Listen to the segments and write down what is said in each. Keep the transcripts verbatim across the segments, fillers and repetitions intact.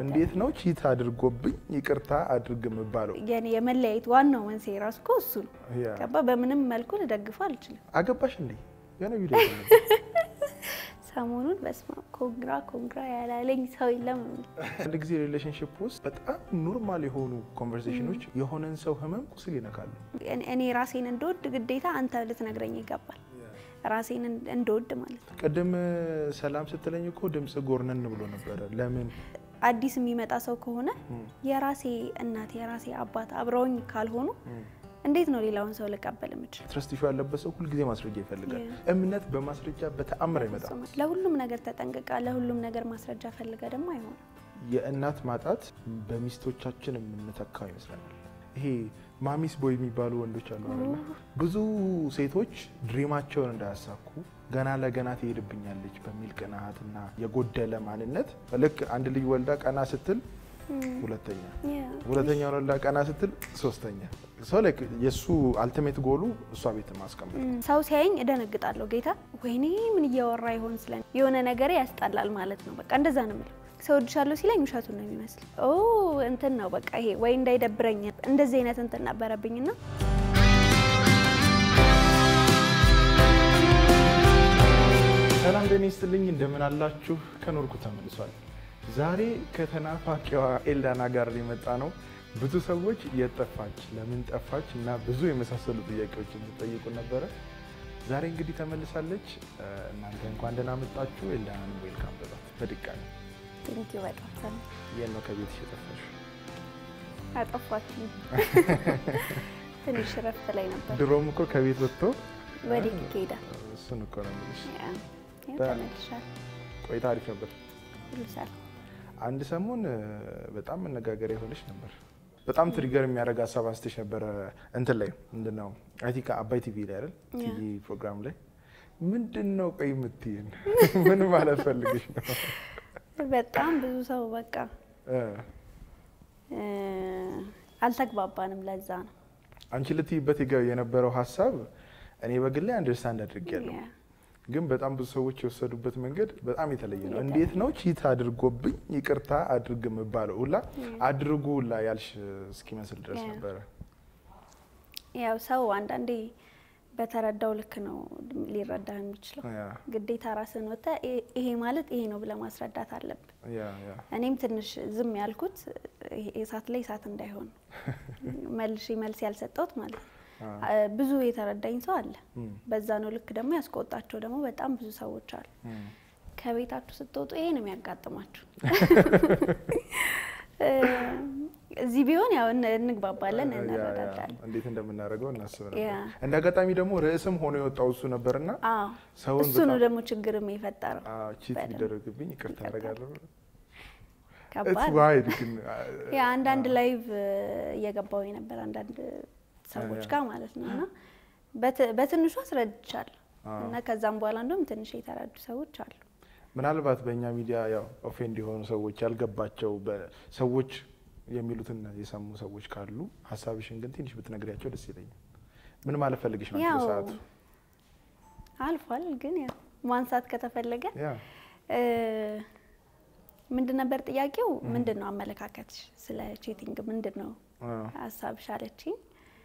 እንዴት ነው ቺት አድርጎብኝ ይቅርታ አድርግ መባለው ያኔ የመለያየት ዋናው መንስኤ ራሱ እኮ እሱ ነው ገባ በምንም መልኩ ልደግፈው አልችልም አገባሽ እንዴ ያኔ ቪዲዮ ሰሞኑን በስማ ኮንግራ ኮንግራ ያላለኝ ሰው የለም አንድ ጊዜ ሪሌሽንሺፕ ውስጥ በጣም ኖርማል የሆኑ ኮንቨርሴሽኖች የሆነን ሰው ህመም ቁስል ይነካሉ እኔ ራሴን እንደወድ ግዴታ አንተ ልትነግረኝ ይገባል ራሴን እንደወድ ማለት ነው ቀደም ሰላም ስትለኝ እኮ ድምጽ ጎርነን ብሎ ነበር ለምን አዲስ የሚመጣ ሰው ከሆነ የራሴ እናት የራሴ አባት አብረውኝ ካልሆኑ እንዴት ነው ሌላውን ሰው ለቀበል ምጭ ትረስት ኢሹ ያለበት ሰው ሁሉ ጊዜ ማስረጃ ይፈልጋል እምነት በማስረጃ በተአምር አይመጣም ለሁሉም ነገር ተጠንቀቃ ለሁሉም ነገር ማስረጃ ፈልጋ ደግሞ አይሆን የእናት ማጣት በሚስቶቻችን የምንተካው ይመስላል ይሄ ማሚስ ቦይ የሚባሉ ወንዶች አሉ አይደል ብዙ ሴቶች ድሪማቸውን እንዳያሳኩ ገና ለገና ትሄድብኛለች በሚል ቅናትና የጎደለ ማንነት ልክ አንድ ልጅ ወልዳ ቀና ስትል ሁለተኛ ሁለተኛ ወልዳ ቀና ስትል ሶስተኛ ሶ ላይክ የሱ አልቲሜት ጎሉ እሷ ቤት ማስቀመጥ ሰው ሲያየኝ እደነግጣለሁ ጌታ ወይኔ ምን እያወራ ይሆን ስለኝ የሆነ ነገር ያስጣላል ማለት ነው በቃ እንደዛ ነው ማለት ሰው ድሻለው ሲለኝ ውሸቱን ነው የሚመስል ኦ እንትን ነው በቃ ይሄ ወይ እንዳይደብረኝ እንደዚህ አይነት እንትን ነበረብኝና ሰላም ደኒስትልኝ እንደምን አላችሁ ከኖርኩ ተመልሷል ዛሬ ከተናፋቂዋ ኤልዳና ጋር የመጣ ነው ብዙ ሰዎች የጠፋች ለምን ጠፋች እና ብዙ የመሳሰሉ ጥያቄዎችን ተጠይቁ ነበር ዛሬ እንግዲህ ተመልሳለች እናንተ እንኳን ደህና መጣችሁ ኤልዳናን ዌልካም በሏት በድጋሚ ቴንክ ዩ በጣም የነው ከቤትሽ የጠፋሽ አጠፋችሁ ትንሽ ረፍት ላይ ነበር ድሮም እኮ ከቤት ወጥቶ ወደ ኪዳ እሱን እኮ ነው የሚልሽ ያ ተመልሻል ቆይታ አሪፍ ነበር ሁሉሳል አንድ ሰሞን በጣም መነጋገሪያ ሆነሽ ነበር በጣም ትሪገር የሚያደርግ ሐሳብ አስተሽ ነበር እንትን ላይ ምንድነው አይቲካ አባይ ቲቪ ላይ አይደል ቲቪ ፕሮግራም ላይ ምንድነው ቆይ ምትይን ምን ማለት ፈልግሽ ነው በጣም ብዙ ሰው በቃ እ አልተግባባንም ለዛ ነው አንቺ ልትይበት የነበረው ሐሳብ እኔ በግሌ አንደርስታንድ አድርጌያለሁ ግን በጣም ብዙ ሰዎች የወሰዱበት መንገድ በጣም የተለየ ነው እንዴት ነው ቺት አድርጎብኝ ይቅርታ አድርግ መባለው ሁላ አድርጉ ሁላ ያልሽ እስኪመስል ድረስ ነበር ያው ሰው አንዳንዴ በተረዳው ልክ ነው ሊረዳ የሚችለው ግዴታ ራስን ወጣ ይሄ ማለት ይሄ ነው ብለ ማስረዳት አለበት ያ ያ እኔም ትንሽ ዝም ያልኩት እሳት ላይ እሳት እንዳይሆን መልሽ መልስ ያልሰጠውት ማለት ብዙ የተረዳኝ ሰው አለ በዛ ነው ልክ ደግሞ ያስቆጣቸው ደግሞ በጣም ብዙ ሰዎች አሉ ከቤታችሁ ስትወጡ ይሄ ነው የሚያጋጥማችሁ እዚህ ቢሆን ያው እንግባባለን እንረዳዳለን እንዴት እንደምናደርገው እናስበናለን እንደጋጣሚ ደግሞ ርዕስም ሆኖ የወጣው እሱ ነበርና አዎ ሰው እሱ ነው ደግሞ ችግርም የፈጠረው አዎ ቺት ይደረግብኝ ይቅርታ አደርጋለሁ ከባድ ዋይድ ግን ያ አንዳንድ ላይቭ እየገባው ነበር አንዳንድ ሰዎች ጋር ማለት ነውና በትንሹ አስረድቻለሁ እና ከዛም በኋላ እንደውም ትንሽ የተረዱ ሰዎች አሉ ምናልባት በእኛ ሚዲያ ያው ኦፌንድ የሆኑ ሰዎች ያልገባቸው በሰዎች የሚሉትን የሰሙ ሰዎች ካሉ ሐሳብሽን ግን ትንሽ ብትነግሪያቸው ደስ ይለኛል ምን ማለት ፈልግሽ ነው በሰዓቱ አልፏል ግን ያው ማንሳት ከተፈለገ ያ እ ምንድን ነበር ጥያቄው ምንድነው አመለካከትሽ ስለ ቺቲንግ ምንድነው ሐሳብሽ አለችኝ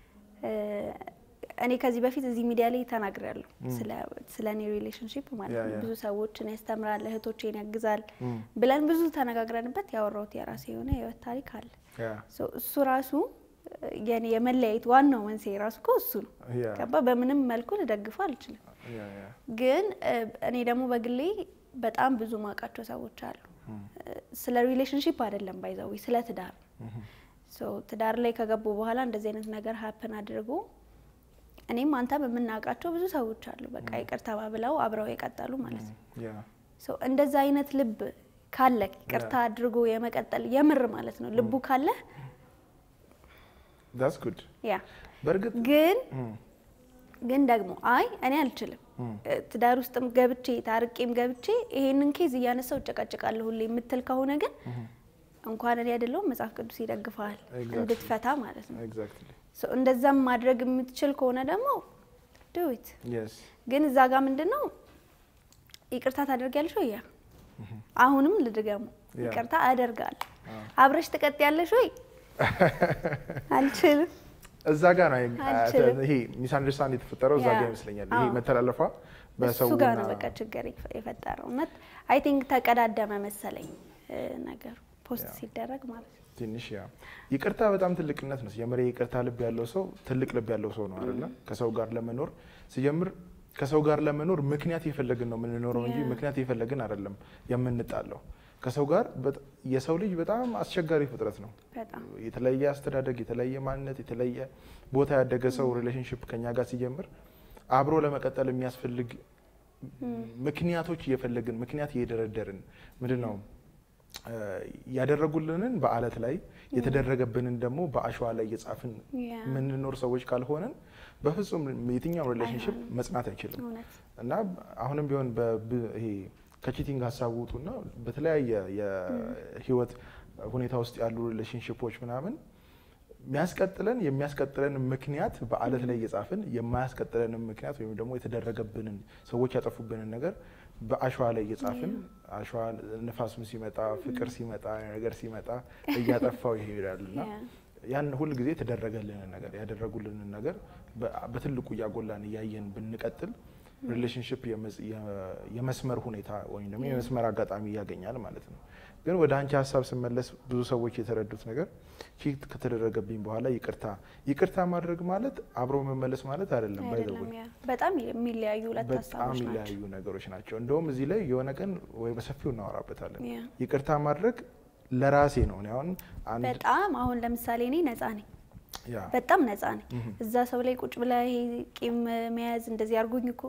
እኔ ከዚህ በፊት እዚህ ሚዲያ ላይ ተናግሬያለሁ ስለ ስለኔ ሪሌሽንሺፕ ማለት ነው ብዙ ሰዎችን ያስተምራል እህቶቼን ያግዛል ብለን ብዙ ተነጋግረንበት ያወራሁት የራሴ የሆነ የህይወት ታሪክ አለ ሶ እሱ ራሱ የኔ የመለያየት ዋናው መንስኤ ራሱ እኮ እሱ ነው ገባ በምንም መልኩ ልደግፈው አልችልም ግን እኔ ደግሞ በግሌ በጣም ብዙ ማቃቸው ሰዎች አሉ ስለ ሪሌሽንሺፕ አይደለም ባይዛው ስለ ትዳር ሶ ትዳር ላይ ከገቡ በኋላ እንደዚህ አይነት ነገር ሃፕን አድርጎ እኔም አንተ በመናቃቸው ብዙ ሰዎች አሉ በቃ ይቅርታ ባብለው አብረው የቀጠሉ ማለት ነው ያ ሶ እንደዛ አይነት ልብ ካለ ይቅርታ አድርጎ የመቀጠል የምር ማለት ነው ልቡ ካለ that's good ያ በርግጥ ግን ግን ደግሞ አይ እኔ አልችልም ትዳር ውስጥም ገብቼ ታርቄም ገብቼ ይሄንን ኬዝ ያነሰው ጨቀጨቃለሁ ሁሌ የምትል ከሆነ ግን እንኳን እኔ አይደለም መጽሐፍ ቅዱስ ይደግፋል እንድትፈታ ማለት ነው ኤግዛክትሊ ሶ እንደዛም ማድረግ የምትችል ከሆነ ደግሞ do it yes ግን እዛ ጋር ምንድነው ይቅርታ ታደርጋለሽ ወይ ያ አሁንም ልድገሙ ይቅርታ አደርጋለሁ አብረሽ ትቀጥያለሽ ወይ አልችልም እዛ ጋር ነው ይሄ ሚስ አንደርስታንድ የተፈጠረው እዛ ጋር ይመስለኛል ይሄ መተላለፋ በሰው ጋር ነው በቃ ችግር የፈጠረው ማለት አይ ቲንክ ተቀዳደመ መሰለኝ ነገር ፖስት ሲደረግ ማለት ነው ትንሽ ያ ይቅርታ በጣም ትልቅነት ነው ሲጀምር ይቅርታ ልብ ያለው ሰው ትልቅ ልብ ያለው ሰው ነው አይደል ከሰው ጋር ለመኖር ሲጀምር ከሰው ጋር ለመኖር ምክንያት ይፈልግን ነው የምንኖረው እንጂ ምክንያት ይፈልግን አይደለም የምንጣለው ከሰው ጋር የሰው ልጅ በጣም አስቸጋሪ ፍጥረት ነው በጣም የተለየ አስተዳደግ የተለየ ማንነት የተለየ ቦታ ያደገ ሰው ሪሌሽንሺፕ ከኛ ጋር ሲጀምር አብሮ ለመቀጠል የሚያስፈልግ ምክንያቶች እየፈለግን ምክንያት እየደረደርን ምንድነው ያደረጉልንን በአለት ላይ የተደረገብንን ደግሞ በአሸዋ ላይ እየጻፍን ምንኖር ሰዎች ካልሆነን በፍጹም የትኛው ሪሌሽንሺፕ መጽናት አይችልም እና አሁንም ቢሆን በይሄ ከቺቲንግ ሐሳብ ውጡና በተለያየ የህይወት ሁኔታ ውስጥ ያሉ ሪሌሽንሺፖች ምናምን የሚያስቀጥለን የሚያስቀጥለን ምክንያት በአለት ላይ እየጻፍን የማያስቀጥለን ምክንያት ወይም ደግሞ የተደረገብንን ሰዎች ያጠፉብንን ነገር በአሸዋ ላይ እየጻፍን አሸዋ ንፋስም ሲመጣ ፍቅር ሲመጣ ነገር ሲመጣ እያጠፋው ይሄዳልና ያን ሁሉ ጊዜ ተደረገልን ነገር ያደረጉልን ነገር በትልቁ ያጎላን ያየን ብንቀጥል ሪሌሽንሺፕ የመስመር ሁኔታ ወይም ደግሞ የመስመር አጋጣሚ ያገኛል ማለት ነው ግን ወደ አንቺ ሐሳብ ስመለስ ብዙ ሰዎች የተረዱት ነገር ቺት ከተደረገብኝ በኋላ ይቅርታ ይቅርታ ማድረግ ማለት አብሮ መመለስ ማለት አይደለም ባይዘው በጣም የሚለያዩ ሁለት ሐሳቦች ናቸው በጣም የሚለያዩ ነገሮች ናቸው እንደውም እዚህ ላይ የሆነ ቀን ወይ በሰፊው እናወራበታለን ይቅርታ ማድረግ ለራሴ ነው አሁን አንድ በጣም አሁን ለምሳሌ እኔ ነፃ ነኝ በጣም ነፃ ነኝ እዛ ሰው ላይ ቁጭ ብላ ይሄ ቂም መያዝ እንደዚህ አርጉኝ እኮ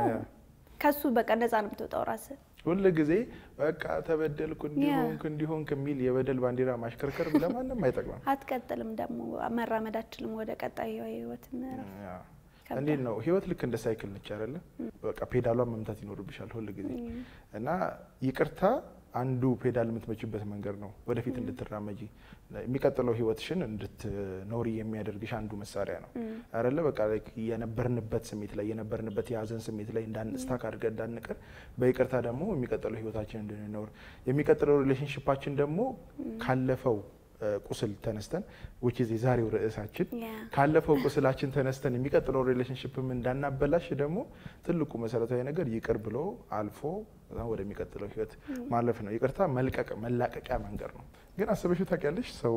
ከሱ በቃ ነፃ ነው የምትወጣው ራስ ሁሉ ጊዜ በቃ ተበደልኩ እንዲሆን እንዲሆን ከሚል የበደል ባንዲራ ማሽከርከር ለማንም አይጠቅምም አትቀጥልም ደግሞ መራመዳችንም ወደ ቀጣዩ ህይወት ምዕራፍ እንዴት ነው ህይወት ልክ እንደ ሳይክል ነች አይደለ በቃ ፔዳሏን መምታት ይኖርብሻል ሁሉ ጊዜ እና ይቅርታ አንዱ ፔዳል የምትመችበት መንገድ ነው ወደፊት እንድትራመጂ የሚቀጥለው ህይወትሽን እንድትኖሪ የሚያደርግሽ አንዱ መሳሪያ ነው አይደለ በቃ የነበርንበት ስሜት ላይ የነበርንበት ያዘን ስሜት ላይ እንዳንስታክ አድርገን እንዳንቀር በይቅርታ ደግሞ የሚቀጥለው ህይወታችን እንድንኖር የሚቀጥለው ሪሌሽንሺፓችን ደግሞ ካለፈው ቁስል ተነስተን which is የዛሬው ርዕሳችን ካለፈው ቁስላችን ተነስተን የሚቀጥለው ሪሌሽንሺፕም እንዳናበላሽ ደግሞ ትልቁ መሰረታዊ ነገር ይቅር ብሎ አልፎ ወደ የሚቀጥለው ህይወት ማለፍ ነው ይቅርታ መልቀቅ መላቀቂያ መንገድ ነው ግን አስበሽው ታውቂያለሽ ሰው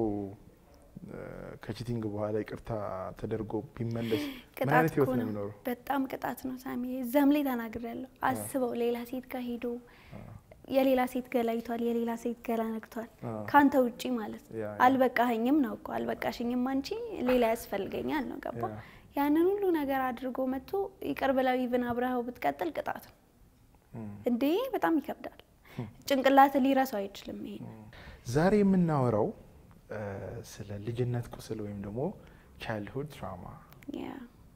ከቺቲንግ በኋላ ይቅርታ ተደርጎ ቢመለስ ምን አይነት ህይወት ነው የሚኖረው በጣም ቅጣት ነው ሳሚ ዘምሌ ተናግሬያለሁ አስበው ሌላ ሴት ጋር ሄዶ የሌላ ሴት ገላይቷል የሌላ ሴት ገላ ነክቷል ካንተ ውጪ ማለት አልበቃኸኝም ነው እኮ አልበቃሽኝም አንቺ ሌላ ያስፈልገኛል ነው ገባ ያንን ሁሉ ነገር አድርጎ መጥቶ ይቅር ብለው ይብን አብራው ብትቀጥል ቅጣት ነው እንዴ በጣም ይከብዳል ጭንቅላት ሊራሳው አይችልም ይሄ ዛሬ የምናወራው ስለ ልጅነት ቁስል ወይም ደግሞ childhood trauma ያ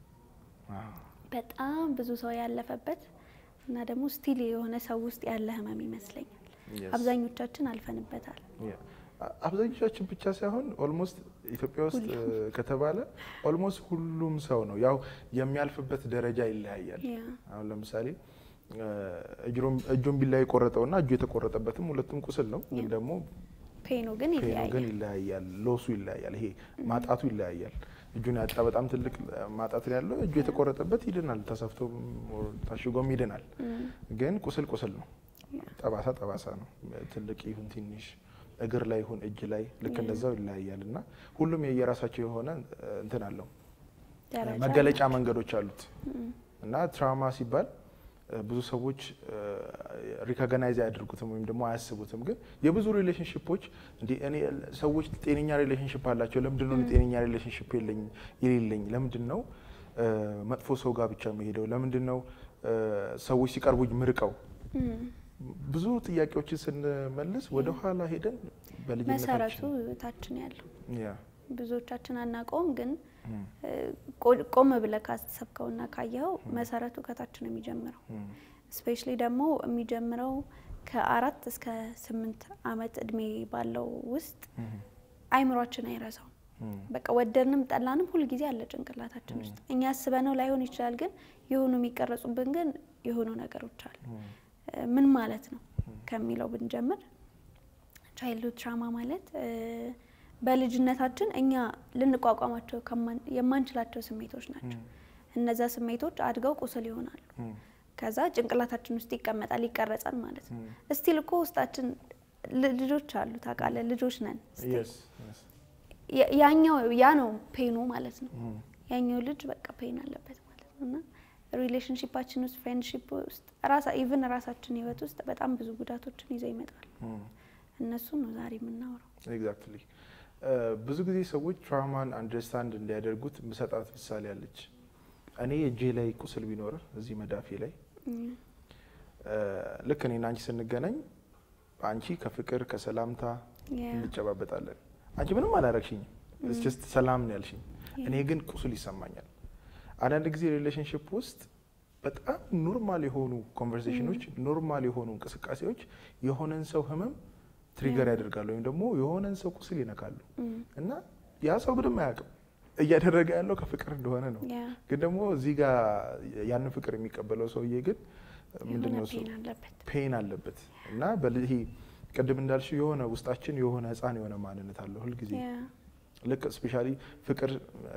በጣም ብዙ ሰው ያለፈበት እና ደግሞ ስቲል የሆነ ሰው ውስጥ ያለ ህመም ይመስለኛል አብዛኞቻችን አልፈንበታል አብዛኞቻችን ብቻ ሳይሆን ኦልሞስት ኢትዮጵያ ውስጥ ከተባለ ኦልሞስት ሁሉም ሰው ነው ያው የሚያልፍበት ደረጃ ይለያያል አሁን ለምሳሌ እጅሮም እጆም ቢላይ ቆረጠውና እጁ የተቆረጠበትም ሁለቱም ቁስል ነው ግን ደግሞ ፔኑ ግን ይለያያል ግን ይለያያል ሎሱ ይለያያል ይሄ ማጣቱ ይለያያል እጁን ያጣ በጣም ትልቅ ማጣት ያለው እጁ የተቆረጠበት ይድናል ተሰፍቶ ታሽጎም ይድናል ግን ቁስል ቁስል ነው ጠባሳ ጠባሳ ነው ትልቅ ይሁን ትንሽ እግር ላይ ይሁን እጅ ላይ ልክ እንደዛው ይለያያልና ሁሉም የየራሳቸው የሆነ እንትን አለው መገለጫ መንገዶች አሉት እና ትራውማ ሲባል ብዙ ሰዎች ሪኮግናይዝ ያድርጉትም ወይም ደግሞ አያስቡትም ግን የብዙ ሪሌሽንሺፖች እንዴ እኔ ሰዎች ጤነኛ ሪሌሽንሺፕ አላቸው ለምንድነው ጤነኛ ሪሌሽንሺፕ የለኝ የሌለኝ ለምንድነው መጥፎ ሰው ጋር ብቻ መሄደው ለምንድነው ሰዎች ሲቀርቡኝ ምርቀው ብዙ ጥያቄዎችን ስንመልስ ወደ ኋላ ሄደን በልጅነታችን መሰረቱ ታችን ያለው ያ ብዙዎቻችን አናቆም ግን ቆም ብለህ ካሰብከውና ካየው መሰረቱ ከታች ነው የሚጀምረው ስፔሻሊ ደግሞ የሚጀምረው ከአራት እስከ ስምንት አመት እድሜ ባለው ውስጥ አይምሮአችን አይረሳው በቃ ወደንም ጠላንም ሁሉ ጊዜ አለ ጭንቅላታችን ውስጥ እኛ አስበነው ላይሆን ይችላል ግን የሆኑ የሚቀርጹብን ግን የሆኑ ነገሮች አሉ ምን ማለት ነው ከሚለው ብንጀምር ቻይልድሁድ ትራማ ማለት በልጅነታችን እኛ ልንቋቋማቸው የማንችላቸው ስሜቶች ናቸው። እነዛ ስሜቶች አድገው ቁስል ይሆናሉ። ከዛ ጭንቅላታችን ውስጥ ይቀመጣል ይቀረጻል ማለት ነው። እስቲል እኮ ውስጣችን ልጆች አሉ ታውቃለህ፣ ልጆች ነን። ያኛው ያ ነው ፔኑ ማለት ነው። ያኛው ልጅ በቃ ፔን አለበት ማለት ነውና ሪሌሽንሺፓችን ውስጥ ፍሬንድሺፕ ውስጥ ራሳ ኢቭን ራሳችን ህይወት ውስጥ በጣም ብዙ ጉዳቶችን ይዘው ይመጣሉ። እነሱ ነው ዛሬ የምናወራው። ኤግዛክትሊ ብዙ ጊዜ ሰዎች ትራማን አንደርስታንድ እንዲያደርጉት ምሰጣት ምሳሌ አለች። እኔ እጄ ላይ ቁስል ቢኖር እዚህ መዳፌ ላይ ልክ እኔና አንቺ ስንገናኝ አንቺ ከፍቅር ከሰላምታ እንጨባበጣለን። አንቺ ምንም አላረክሽኝ it's just ሰላም ነው ያልሽኝ። እኔ ግን ቁስል ይሰማኛል። አንዳንድ ጊዜ ሪሌሽንሺፕ ውስጥ በጣም ኖርማል የሆኑ ኮንቨርሴሽኖች ኖርማል የሆኑ እንቅስቃሴዎች የሆነን ሰው ህመም ትሪገር ያደርጋሉ ወይም ደግሞ የሆነን ሰው ቁስል ይነካሉ እና ያ ሰው ምንም አያውቅም እያደረገ ያለው ከፍቅር እንደሆነ ነው። ግን ደግሞ እዚህ ጋር ያን ፍቅር የሚቀበለው ሰውዬ ግን ምንድነው ፔን አለበት እና በልሂ ቅድም እንዳልሽው የሆነ ውስጣችን የሆነ ህፃን የሆነ ማንነት አለ ሁሉ ጊዜ ልክ ስፔሻሊ ፍቅር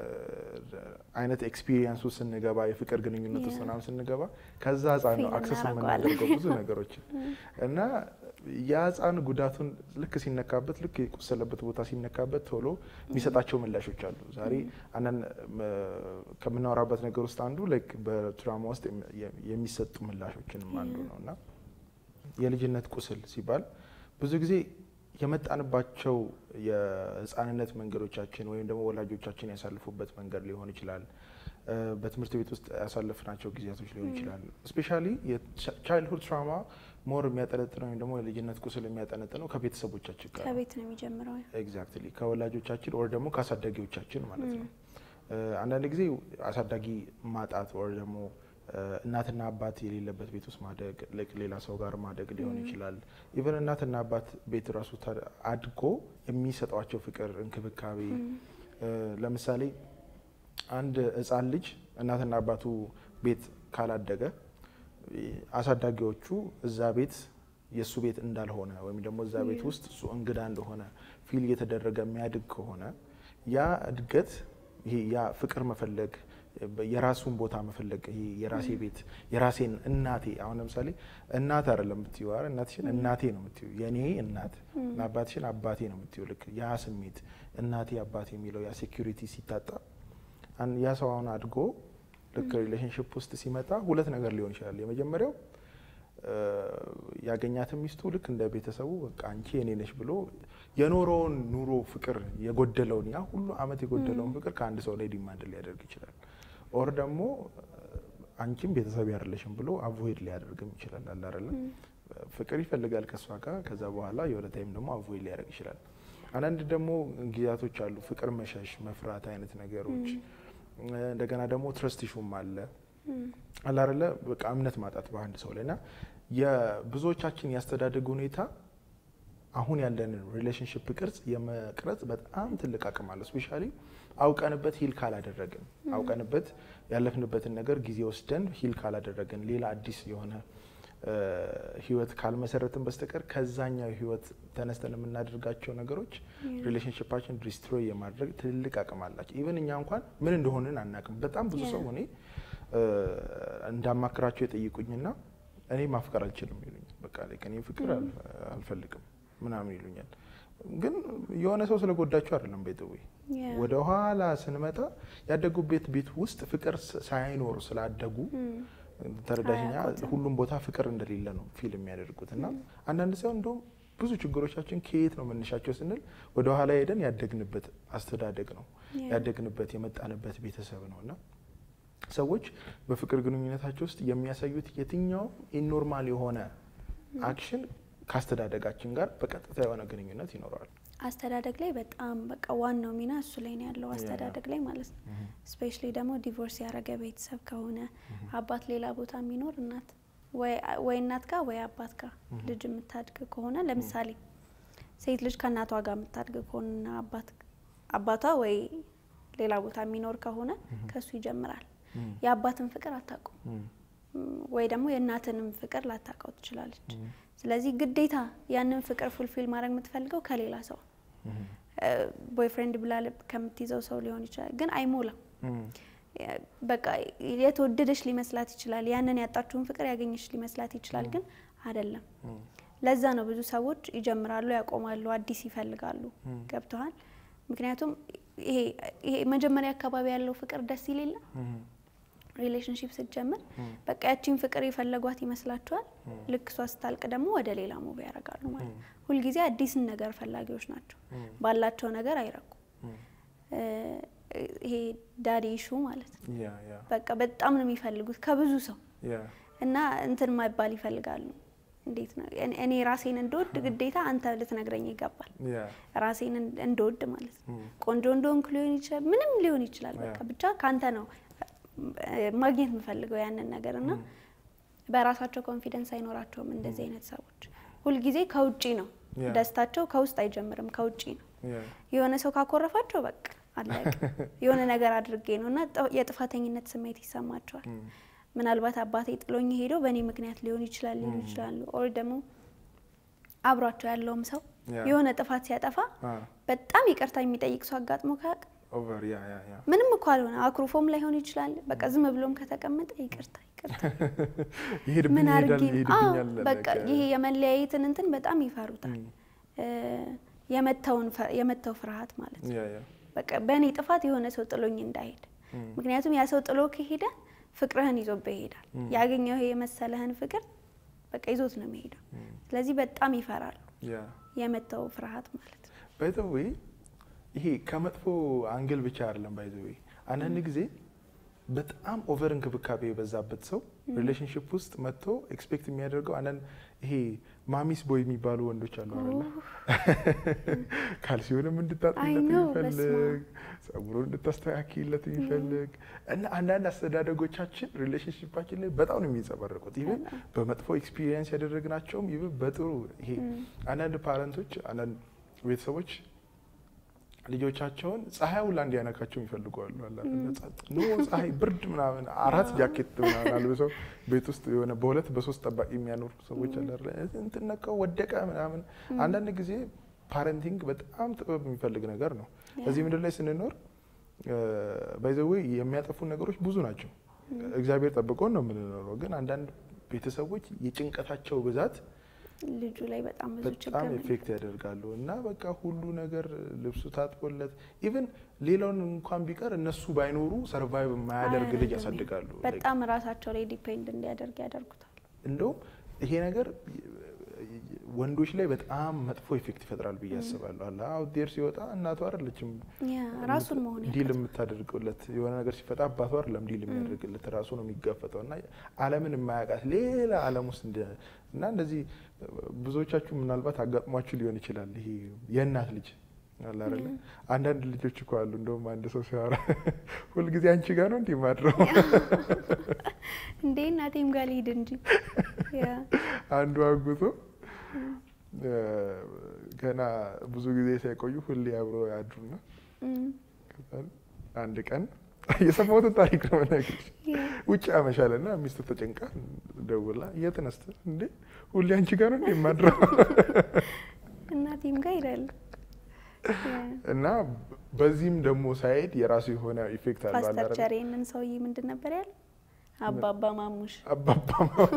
አይነት ኤክስፒሪየንስ ውስጥ ስንገባ የፍቅር ግንኙነት ውስጥ ምናምን ስንገባ ከዛ ህፃን ነው አክሰስ የምናደርገው ብዙ ነገሮች እና ያ ህፃን ጉዳቱን ልክ ሲነካበት ልክ የቆሰለበት ቦታ ሲነካበት ቶሎ የሚሰጣቸው ምላሾች አሉ። ዛሬ አናን ከምናወራበት ነገር ውስጥ አንዱ ላይክ በትራማ ውስጥ የሚሰጡ ምላሾችንም አንዱ ነውና የልጅነት ቁስል ሲባል ብዙ ጊዜ የመጣንባቸው የህፃንነት መንገዶቻችን ወይም ደግሞ ወላጆቻችን ያሳልፉበት መንገድ ሊሆን ይችላል። በትምህርት ቤት ውስጥ ያሳለፍናቸው ጊዜያቶች ሊሆን ይችላል። ስፔሻሊ የቻይልድሁድ ትራማ ሞር የሚያጠነጥነው ወይም ደግሞ የልጅነት ቁስል የሚያጠነጥነው ከቤተሰቦቻችን ጋር ከቤት ነው የሚጀምረው። ኤግዛክትሊ ከወላጆቻችን ወር ደግሞ ካሳዳጊዎቻችን ማለት ነው። አንዳንድ ጊዜ አሳዳጊ ማጣት ወር ደግሞ እናትና አባት የሌለበት ቤት ውስጥ ማደግ ሌላ ሰው ጋር ማደግ ሊሆን ይችላል። ኢቭን እናትና አባት ቤት ራሱ አድጎ የሚሰጧቸው ፍቅር እንክብካቤ ለምሳሌ አንድ ህፃን ልጅ እናትና አባቱ ቤት ካላደገ አሳዳጊዎቹ እዛ ቤት የሱ ቤት እንዳልሆነ ወይም ደግሞ እዛ ቤት ውስጥ እሱ እንግዳ እንደሆነ ፊል እየተደረገ የሚያድግ ከሆነ ያ እድገት ይሄ ያ ፍቅር መፈለግ የራሱን ቦታ መፈለግ ይሄ የራሴ ቤት የራሴን እናቴ አሁን ለምሳሌ እናት አይደለም የምትይው አይደል እናትሽን እናቴ ነው የምትይው የኔ እናት አባትሽን አባቴ ነው የምትይው ልክ ያ ስሜት እናቴ አባቴ የሚለው ያ ሴኩሪቲ ሲታጣ ያ ሰው አሁን አድጎ ልክ ሪሌሽንሺፕ ውስጥ ሲመጣ ሁለት ነገር ሊሆን ይችላል። የመጀመሪያው ያገኛት ሚስቱ ልክ እንደ ቤተሰቡ በቃ አንቺ የኔ ነሽ ብሎ የኖረውን ኑሮ ፍቅር የጎደለውን ያ ሁሉ አመት የጎደለውን ፍቅር ከአንድ ሰው ላይ ዲማንድ ሊያደርግ ይችላል። ኦር ደግሞ አንቺም ቤተሰብ ያርለሽም ብሎ አቮይድ ሊያደርግም ይችላል አለ አይደል? ፍቅር ይፈልጋል ከሷ ጋር ከዛ በኋላ የሆነ ታይም ደግሞ አቮይድ ሊያደርግ ይችላል። አንዳንድ ደግሞ ጊዜያቶች አሉ ፍቅር መሸሽ መፍራት አይነት ነገሮች እንደገና ደግሞ ትረስት ኢሹም አለ አለ አይደል? በቃ እምነት ማጣት በአንድ ሰው ላይና የብዙዎቻችን ያስተዳደግ ሁኔታ አሁን ያለንን ሪሌሽንሺፕ ቅርጽ የመቅረጽ በጣም ትልቅ አቅም አለው። ስፔሻሊ አውቀንበት ሂል ካላደረግን አውቀንበት ያለፍንበትን ነገር ጊዜ ወስደን ሂል ካላደረግን ሌላ አዲስ የሆነ ህይወት ካልመሰረትን በስተቀር ከዛኛው ህይወት ተነስተን የምናደርጋቸው ነገሮች ሪሌሽንሺፓችን ዲስትሮይ የማድረግ ትልቅ አቅም አላቸው። ኢቭን እኛ እንኳን ምን እንደሆነን አናውቅም። በጣም ብዙ ሰው እኔ እንዳማክራቸው የጠይቁኝና እኔ ማፍቀር አልችልም ይሉኝ በቃ ለከኔ ፍቅር አልፈልግም ምናምን ይሉኛል። ግን የሆነ ሰው ስለጎዳቸው አይደለም ቤተው ወደ ኋላ ስንመጣ ያደጉበት ቤት ውስጥ ፍቅር ሳይኖር ስላደጉ ተረዳሽኛ ሁሉም ቦታ ፍቅር እንደሌለ ነው ፊልም የሚያደርጉትና አንዳንድ ሰው እንደው ብዙ ችግሮቻችን ከየት ነው መነሻቸው ስንል ወደ ኋላ ሄደን ያደግንበት አስተዳደግ ነው ያደግንበት የመጣንበት ቤተሰብ ነውና ሰዎች በፍቅር ግንኙነታቸው ውስጥ የሚያሳዩት የትኛው ኢኖርማል የሆነ አክሽን ካስተዳደጋችን ጋር በቀጥታ የሆነ ግንኙነት ይኖራል። አስተዳደግ ላይ በጣም በቃ ዋናው ሚና እሱ ላይ ነው ያለው አስተዳደግ ላይ ማለት ነው። ስፔሻሊ ደግሞ ዲቮርስ ያረገ ቤተሰብ ከሆነ አባት ሌላ ቦታ የሚኖር እናት ወይ ወይ እናት ጋር ወይ አባት ጋር ልጅ የምታድግ ከሆነ ለምሳሌ ሴት ልጅ ከእናቷ ጋር የምታድግ ከሆነ አባት አባቷ ወይ ሌላ ቦታ የሚኖር ከሆነ ከሱ ይጀምራል። የአባትን ፍቅር አታውቁም ወይ ደግሞ የእናትንም ፍቅር ላታውቀው ትችላለች። ስለዚህ ግዴታ ያንን ፍቅር ፉልፊል ማድረግ የምትፈልገው ከሌላ ሰው ቦይፍሬንድ ብላ ከምትይዘው ሰው ሊሆን ይችላል ግን አይሞላም በቃ የተወደደሽ ሊመስላት ይችላል ያንን ያጣችውን ፍቅር ያገኘሽ ሊመስላት ይችላል ግን አይደለም ለዛ ነው ብዙ ሰዎች ይጀምራሉ ያቆማሉ አዲስ ይፈልጋሉ ገብተዋል ምክንያቱም ይሄ ይሄ መጀመሪያ አካባቢ ያለው ፍቅር ደስ ይላል ሪሌሽንሺፕ ሲጀምር በቃ ያቺን ፍቅር ይፈልጓት ይመስላችኋል ልክ ሷ ስታልቅ ደግሞ ወደ ሌላ ሙቭ ያረጋሉ ማለት ሁሉ ጊዜ አዲስ ነገር ፈላጊዎች ናቸው ባላቸው ነገር አይረኩ ይሄ ዳዲ ኢሹ ማለት ያ ያ በቃ በጣም ነው የሚፈልጉት ከብዙ ሰው ያ እና እንትን ማይባል ይፈልጋሉ እንዴት ነው እኔ ራሴን እንደወድ ግዴታ አንተ ልትነግረኝ ይገባል ያ ራሴን እንደወድ ማለት ቆንጆ እንደሆንክ ሊሆን ይችላል ምንም ሊሆን ይችላል በቃ ብቻ ካንተ ነው ማግኘት የምፈልገው ያንን ነገርና በራሳቸው ኮንፊደንስ አይኖራቸውም እንደዚህ አይነት ሰዎች ሁሉ ጊዜ ከውጪ ነው ደስታቸው ከውስጥ አይጀምርም ከውጪ ነው የሆነ ሰው ካኮረፋቸው በቃ አለቀ የሆነ ነገር አድርጌ ነውና የጥፋተኝነት ስሜት ይሰማቸዋል ምናልባት አባቴ ጥሎኝ ሄዶ በእኔ ምክንያት ሊሆን ይችላል ሊሆን ይችላል ኦር ደግሞ አብሯቸው ያለውም ሰው የሆነ ጥፋት ሲያጠፋ በጣም ይቅርታ የሚጠይቅ ሰው አጋጥሞ ካቅ ኦቨር ያ ያ ያ ምንም እኮ አልሆነ አክሮፎም ላይ ሆነ ይችላል በቃ ዝም ብሎም ከተቀመጠ ይቅርታ ይቅርታ ይሄድብኝ ይሄዳል ይሄድብኛል በቃ ይሄ የመለያየትን እንትን በጣም ይፈሩታል የመተውን የመተው ፍርሃት ማለት ነው ያ ያ በቃ በእኔ ጥፋት የሆነ ሰው ጥሎኝ እንዳይሄድ ምክንያቱም ያ ሰው ጥሎ ከሄደ ፍቅርህን ይዞብህ ይሄዳል ያገኘው ይሄ የመሰለህን ፍቅር በቃ ይዞት ነው የሚሄደው ስለዚህ በጣም ይፈራሉ ያ የመተው ፍርሃት ማለት ነው ባይዘዌ ይሄ ከመጥፎ አንግል ብቻ አይደለም ባይዘዌ አንዳንድ ጊዜ በጣም ኦቨር እንክብካቤ የበዛበት ሰው ሪሌሽንሺፕ ውስጥ መጥቶ ኤክስፔክት የሚያደርገው አንዳንድ ይሄ ማሚስ ቦይ የሚባሉ ወንዶች አሉ አይደል ካልሲውንም እንድታጥለት የሚፈልግ ጸጉሩን እንድታስተካክልለት የሚፈልግ እና አንዳንድ አስተዳደጎቻችን ሪሌሽንሺፓችን ላይ በጣም ነው የሚጸበረቁት ይሄ በመጥፎ ኤክስፒሪየንስ ያደረግናቸውም ይሄ በጥሩ ይሄ አንዳንድ ፓረንቶች አንዳንድ ቤተሰቦች ልጆቻቸውን ፀሐዩ ላይ እንዲያነካቸው ይፈልጋሉ አላለ ነው ፀሐይ ብርድ ምናምን አራት ጃኬት ምናምን አልብሰው ቤት ውስጥ የሆነ በሁለት በሶስት ጠባቂ የሚያኖሩ ሰዎች አላለ እንትን ነካው ወደቀ ምናምን አንዳንድ ጊዜ ፓረንቲንግ በጣም ጥበብ የሚፈልግ ነገር ነው እዚህ ምድር ላይ ስንኖር ባይዘዌ የሚያጠፉ ነገሮች ብዙ ናቸው እግዚአብሔር ጠብቆን ነው የምንኖረው ግን አንዳንድ ቤተሰቦች የጭንቀታቸው ብዛት ልጁ ላይ በጣም ብዙ ችግር በጣም ኢፌክት ያደርጋሉ እና በቃ ሁሉ ነገር ልብሱ ታጥቦለት ኢቭን ሌላውን እንኳን ቢቀር እነሱ ባይኖሩ ሰርቫይቭ የማያደርግ ልጅ ያሳድጋሉ በጣም ራሳቸው ላይ ዲፔንድ እንዲያደርግ ያደርጉታል እንደውም ይሄ ነገር ወንዶች ላይ በጣም መጥፎ ኢፌክት ይፈጥራል ብዬ አስባለሁ አላ አውት ዴር ሲወጣ እናቱ አይደለችም ያ ራሱን መሆን ዲል የምታደርግለት የሆነ ነገር ሲፈጣ አባቱ አይደለም ዲል የሚያደርግለት ራሱ ነው የሚጋፈጠውና ዓለምን የማያውቃት ሌላ ዓለም ውስጥ እና እንደዚህ ብዙዎቻችሁ ምናልባት አጋጥሟችሁ ሊሆን ይችላል ይሄ የእናት ልጅ አላ አይደለ አንዳንድ ልጆች እኮ አሉ እንደውም አንድ ሰው ሲያወራ ሁሉ ጊዜ አንቺ ጋር ነው እንዴ ማድረው እንዴ እናቴም ጋር ሊድ እንጂ ያ አንዱ አጉቶ ገና ብዙ ጊዜ ሳይቆዩ ሁሌ አብሮ ያድሩና አንድ ቀን የሰማሁት ታሪክ ነው ነገር ውጭ አመሻለና ሚስቱ ተጨንቃ ደውላ እየተነስተ እንዴ ሁሌ አንቺ ጋር ነው እንዴ ማድረው እናቴም ጋር ይላል እና በዚህም ደግሞ ሳይድ የራሱ የሆነ ኢፌክት አለው አይደል ፓስተር ቸሬንን ሰውዬ ምንድን ነበር ያለ አባባ ማሙሽ አባባ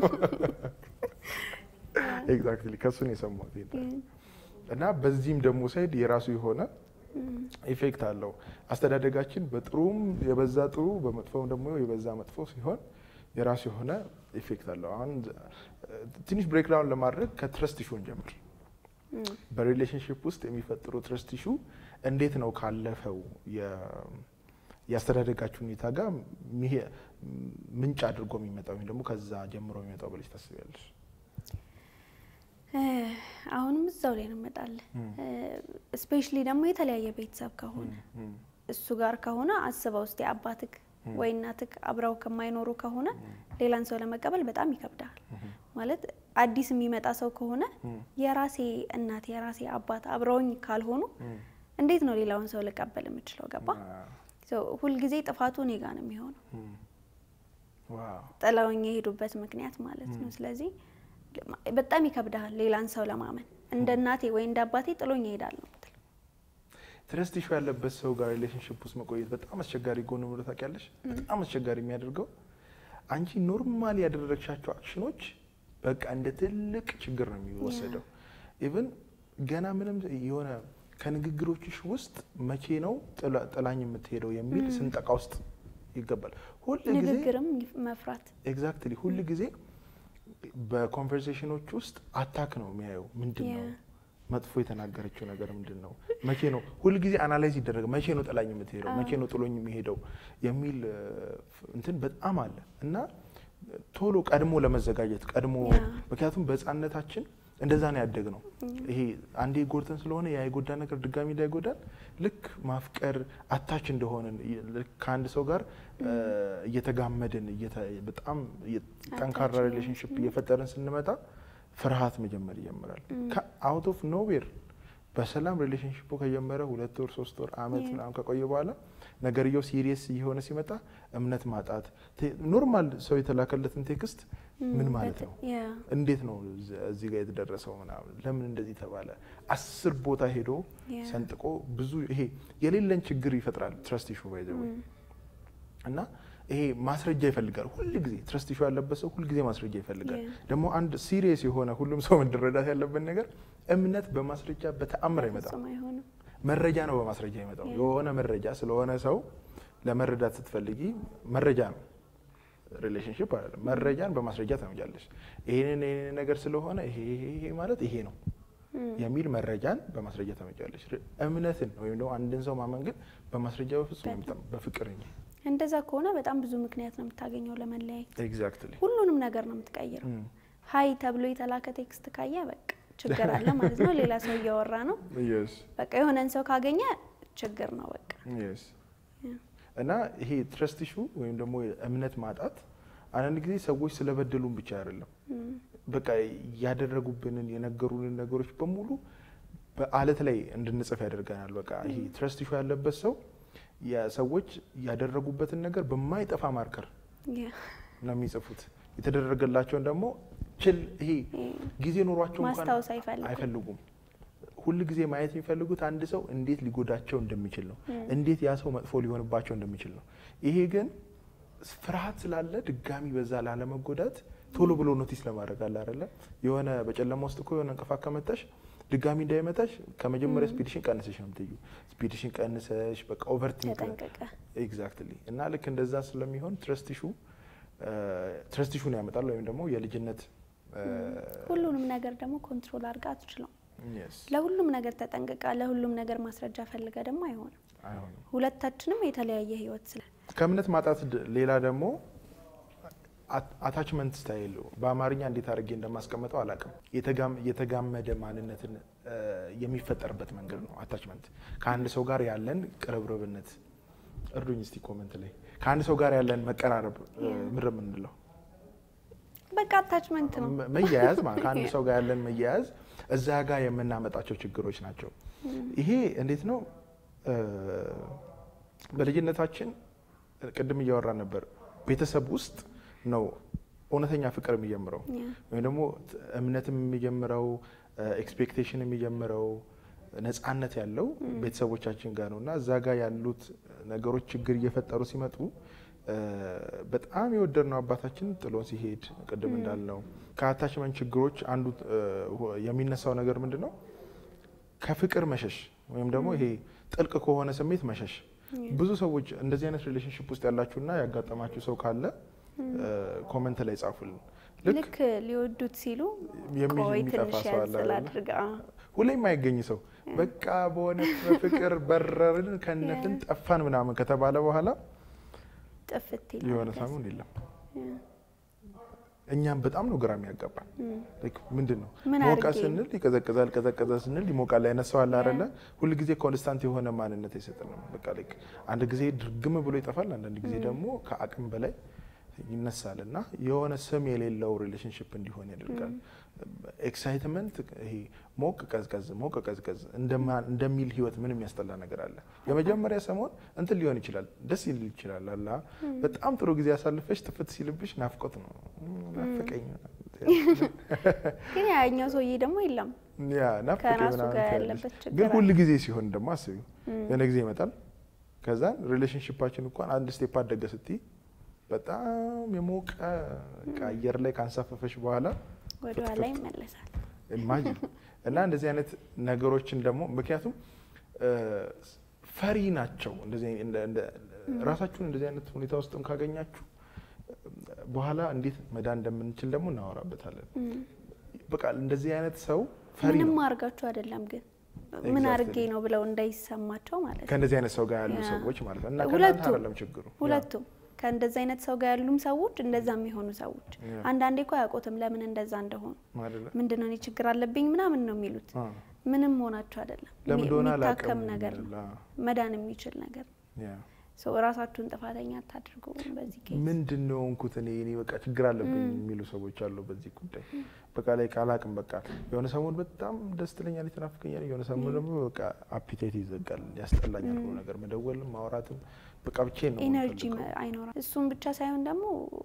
ኤግዛክትሊ ከሱን የሰማሁት እና በዚህም ደግሞ ሳይድ የራሱ የሆነ ኢፌክት አለው አስተዳደጋችን በጥሩም የበዛ ጥሩ በመጥፎም ደግሞ የበዛ መጥፎ ሲሆን የራሱ የሆነ ኢፌክት አለው አሁን ትንሽ ብሬክዳውን ለማድረግ ከትረስት ኢሹን ጀምር በሪሌሽንሺፕ ውስጥ የሚፈጥሩ ትረስት ኢሹ እንዴት ነው ካለፈው ያስተዳደጋችሁ ሁኔታ ጋር ምንጭ አድርጎ የሚመጣው ወይ ደግሞ ከዛ ጀምሮ የሚመጣው ብለሽ ታስቢያለሽ አሁንም እዛው ላይ ነው መጣለ ስፔሻሊ ደግሞ የተለያየ ቤተሰብ ከሆነ እሱ ጋር ከሆነ አስበው እስቲ አባትክ ወይ እናትክ አብራው ከማይኖሩ ከሆነ ሌላን ሰው ለመቀበል በጣም ይከብዳል ማለት አዲስ የሚመጣ ሰው ከሆነ የራሴ እናት የራሴ አባት አብራውኝ ካልሆኑ እንዴት ነው ሌላውን ሰው ለቀበል የምችለው ገባ ሶ ሁሉ ጊዜ ጥፋቱ እኔ ጋር ነው የሚሆነው ዋው ጥላውኝ የሄዱበት ምክንያት ማለት ነው ስለዚህ በጣም ይከብዳል ሌላን ሰው ለማመን እንደ እናቴ ወይ እንደ አባቴ ጥሎኝ ይሄዳል ነው ማለት ትረስት ኢሹ ያለበት ሰው ጋር ሪሌሽንሺፕ ውስጥ መቆየት በጣም አስቸጋሪ ጎን ነው ታውቂያለሽ በጣም አስቸጋሪ የሚያደርገው አንቺ ኖርማሊ ያደረግሻቸው አክሽኖች በቃ እንደ ትልቅ ችግር ነው የሚወሰደው ኢቭን ገና ምንም የሆነ ከንግግሮችሽ ውስጥ መቼ ነው ጥላኝ የምትሄደው የሚል ስንጠቃ ውስጥ ይገባል ሁሉ ጊዜ ንግግርም መፍራት ኤግዛክትሊ ሁሉ ጊዜ በኮንቨርሴሽኖች ውስጥ አታክ ነው የሚያየው ምንድነው መጥፎ የተናገረችው ነገር ምንድነው መቼ ነው ሁሉ ጊዜ አናላይዝ ይደረግ መቼ ነው ጥላኝ የምትሄደው መቼ ነው ጥሎኝ የሚሄደው የሚል እንትን በጣም አለ እና ቶሎ ቀድሞ ለመዘጋጀት ቀድሞ ምክንያቱም በጻነታችን እንደዛ ነው ያደግነው ይሄ አንዴ ጎርተን ስለሆነ ያ ይጎዳ ነገር ድጋሚ እንዳይጎዳል ልክ ማፍቀር አታች እንደሆነ ከአንድ ሰው ጋር እየተጋመድን በጣም ጠንካራ ሪሌሽንሺፕ እየፈጠረን ስንመጣ ፍርሃት መጀመር ይጀምራል ከአውት ኦፍ ኖዌር በሰላም ሪሌሽንሺፑ ከጀመረ ሁለት ወር ሶስት ወር አመት ምናምን ከቆየ በኋላ ነገርየው ሲሪየስ እየሆነ ሲመጣ እምነት ማጣት ኖርማል ሰው የተላከለትን ቴክስት ምን ማለት ነው እንዴት ነው እዚህ ጋር የተደረሰው ምናምን ለምን እንደዚህ ተባለ አስር ቦታ ሄዶ ሰንጥቆ ብዙ ይሄ የሌለን ችግር ይፈጥራል ትረስት ኢሹ ባይ ዘ ወይ እና ይሄ ማስረጃ ይፈልጋል ሁሉ ጊዜ ትረስት ኢሹ ያለበት ሰው ሁሉ ጊዜ ማስረጃ ይፈልጋል ደግሞ አንድ ሲሪየስ የሆነ ሁሉም ሰው መደረዳት ያለበት ነገር እምነት በማስረጃ በተአምር አይመጣም መረጃ ነው በማስረጃ ይመጣው የሆነ መረጃ ስለሆነ ሰው ለመረዳት ስትፈልጊ መረጃ ነው ሪሌሽንሺፕ አይደለም መረጃን በማስረጃ ታመጫለሽ ይሄን ይሄን ነገር ስለሆነ ይሄ ይሄ ማለት ይሄ ነው የሚል መረጃን በማስረጃ ታመጫለሽ እምነትን ወይም ደግሞ አንድን ሰው ማመን ግን በማስረጃ በፍጹም አይመጣም በፍቅር እንጂ እንደዛ ከሆነ በጣም ብዙ ምክንያት ነው የምታገኘው ለመለያየት ኤግዛክትሊ ሁሉንም ነገር ነው የምትቀይረው ሃይ ተብሎ የተላከ ቴክስት ካየ በቃ ችግር አለ ማለት ነው ሌላ ሰው እያወራ ነው yes በቃ የሆነን ሰው ካገኘ ችግር ነው በቃ yes እና ይሄ ትረስት ኢሹ ወይም ደግሞ እምነት ማጣት አንድ ጊዜ ሰዎች ስለበደሉን ብቻ አይደለም በቃ ያደረጉብንን የነገሩንን ነገሮች በሙሉ በአለት ላይ እንድንጽፍ ያደርጋናል በቃ ይሄ ትረስት ኢሹ ያለበት ሰው ያሰዎች ያደረጉበትን ነገር በማይጠፋ ማርከር ነው የሚጽፉት የተደረገላቸው ደግሞ ችል ይሄ ጊዜ ኖሯቸው እንኳን አይፈልጉም ሁሉ ጊዜ ማየት የሚፈልጉት አንድ ሰው እንዴት ሊጎዳቸው እንደሚችል ነው እንዴት ያ ሰው መጥፎ ሊሆንባቸው እንደሚችል ነው ይሄ ግን ፍርሃት ስላለ ድጋሚ በዛ ላለ መጎዳት ቶሎ ብሎ ኖቲስ ለማድረግ አለ አይደለ የሆነ በጨለማ ውስጥ እኮ የሆነ እንቅፋት ከመጣሽ ድጋሚ እንዳይመታሽ ከመጀመሪያ ስፒድሽን ቀንሰሽ ነው የምትዩ ስፒድሽን ቀንሰሽ በቃ ኦቨርቲንክ ኤግዛክትሊ እና ልክ እንደዛ ስለሚሆን ትረስት ኢሹ ትረስት ኢሹ ነው ያመጣል ወይም ደግሞ የልጅነት ሁሉንም ነገር ደግሞ ኮንትሮል አድርጋ አትችልም ለሁሉም ነገር ተጠንቀቃ ለሁሉም ነገር ማስረጃ ፈልጋ ደግሞ አይሆንም አይሆንም ሁለታችንም የተለያየ ህይወት ስለ ከእምነት ማጣት ሌላ ደግሞ አታችመንት ስታይል በአማርኛ እንዴት አድርጌ እንደማስቀምጠው አላውቅም የተጋም የተጋመደ ማንነትን የሚፈጠርበት መንገድ ነው አታችመንት ከአንድ ሰው ጋር ያለን ቅርብርብነት እርዱኝ እስቲ ኮሜንት ላይ ከአንድ ሰው ጋር ያለን መቀራረብ ምር ምንለው በቃ አታችመንት ነው መያያዝ ማለት ከአንድ ሰው ጋር ያለን መያያዝ እዛ ጋር የምናመጣቸው ችግሮች ናቸው ይሄ እንዴት ነው በልጅነታችን ቅድም እያወራን ነበር ቤተሰብ ውስጥ ነው እውነተኛ ፍቅር የሚጀምረው ወይ ደግሞ እምነትም የሚጀምረው ኤክስፔክቴሽን የሚጀምረው ነፃነት ያለው ቤተሰቦቻችን ጋር ነውና እዛ ጋር ያሉት ነገሮች ችግር እየፈጠሩ ሲመጡ በጣም የወደድነው አባታችን ጥሎን ሲሄድ ቅድም እንዳልነው ከአታችመንት ችግሮች አንዱ የሚነሳው ነገር ምንድነው ከፍቅር መሸሽ ወይም ደግሞ ይሄ ጥልቅ ከሆነ ስሜት መሸሽ ብዙ ሰዎች እንደዚህ አይነት ሪሌሽንሺፕ ውስጥ ያላችሁና ያጋጠማችሁ ሰው ካለ ኮሜንት ላይ ጻፉልን ልክ ሊወዱት ሲሉ ቆይ ትንሽ ያዝላድርጋ ሁሌም አይገኝ ሰው በቃ በሆነ ፍቅር በረርን ከነትን ጠፋን ምናምን ከተባለ በኋላ ጥፍት ይሆነ ሳሙን የለም እኛም በጣም ነው ግራም ያጋባል ላይክ ምንድነው ሞቃስ ስንል ይቀዘቅዛል ቀዘቀዘ ስንል ይሞቃል አይነሳው አለ አይደለ ሁሉ ጊዜ ኮንስታንት የሆነ ማንነት ይሰጠናል በቃ ላይክ አንድ ጊዜ ድርግም ብሎ ይጠፋል አንድ ጊዜ ደግሞ ከአቅም በላይ ይነሳልና የሆነ ስም የሌለው ሪሌሽንሺፕ እንዲሆን ያደርጋል ኤክሳይትመንት ይሄ ሞቅ ቀዝቀዝ ሞቅ ቀዝቀዝ እንደሚል ህይወት ምንም ያስጠላ ነገር አለ የመጀመሪያ ሰሞን እንትን ሊሆን ይችላል ደስ ይል ይችላል አላ በጣም ጥሩ ጊዜ ያሳልፈሽ ጥፍት ሲልብሽ ናፍቆት ነው ናፍቀኝ ግን ያኛው ሰውዬ ደግሞ የለም ያ ናፍቆት ከራሱ ጋር ያለበት ችግር ግን ሁሉ ጊዜ ሲሆን ደግሞ አስቢው የሆነ ጊዜ ይመጣል ከዛ ሪሌሽንሺፓችን እንኳን አንድ ስቴፕ አደገ ስትይ በጣም የሞቀ አየር ላይ ካንሳፈፈሽ በኋላ ወደ ኋላ ይመለሳል ኢማጂን እና እንደዚህ አይነት ነገሮችን ደግሞ ምክንያቱም ፈሪ ናቸው እንደዚህ እንደ ራሳችሁን እንደዚህ አይነት ሁኔታ ውስጥም ካገኛችሁ በኋላ እንዴት መዳን እንደምንችል ደግሞ እናወራበታለን በቃ እንደዚህ አይነት ሰው ፈሪ ነው ምንም አርጋችሁ አይደለም ግን ምን አርጌ ነው ብለው እንዳይሰማቸው ማለት ነው ከእንደዚህ አይነት ሰው ጋር ያሉ ሰዎች ማለት ነው እና ከናንተ አይደለም ችግሩ ሁለቱም ከእንደዚህ አይነት ሰው ጋር ያሉም ሰዎች እንደዛም የሆኑ ሰዎች አንዳንዴ እኮ ያቆተም ለምን እንደዛ እንደሆኑ ምንድነው እኔ ችግር አለብኝ ምናምን ነው የሚሉት ምንም ሆናችሁ አይደለም የሚታከም ነገር ነው መዳን የሚችል ነገር ያ ሶ ራሳችሁን ጥፋተኛ አታድርጉ በዚህ ኬስ ምንድነው እንኩት እኔ እኔ በቃ ችግር አለብኝ የሚሉ ሰዎች አሉ በዚህ ጉዳይ በቃ ላይ ቃላቅም በቃ የሆነ ሰሞን በጣም ደስተኛል ይተናፍቀኛል የሆነ ሰሞን ደግሞ በቃ አፒታይት ይዘጋል ያስጠላኛል ነው ነገር መደወልም ማውራትም በቃ ብቻዬን ነው ኢነርጂ አይኖርም እሱም ብቻ ሳይሆን ደግሞ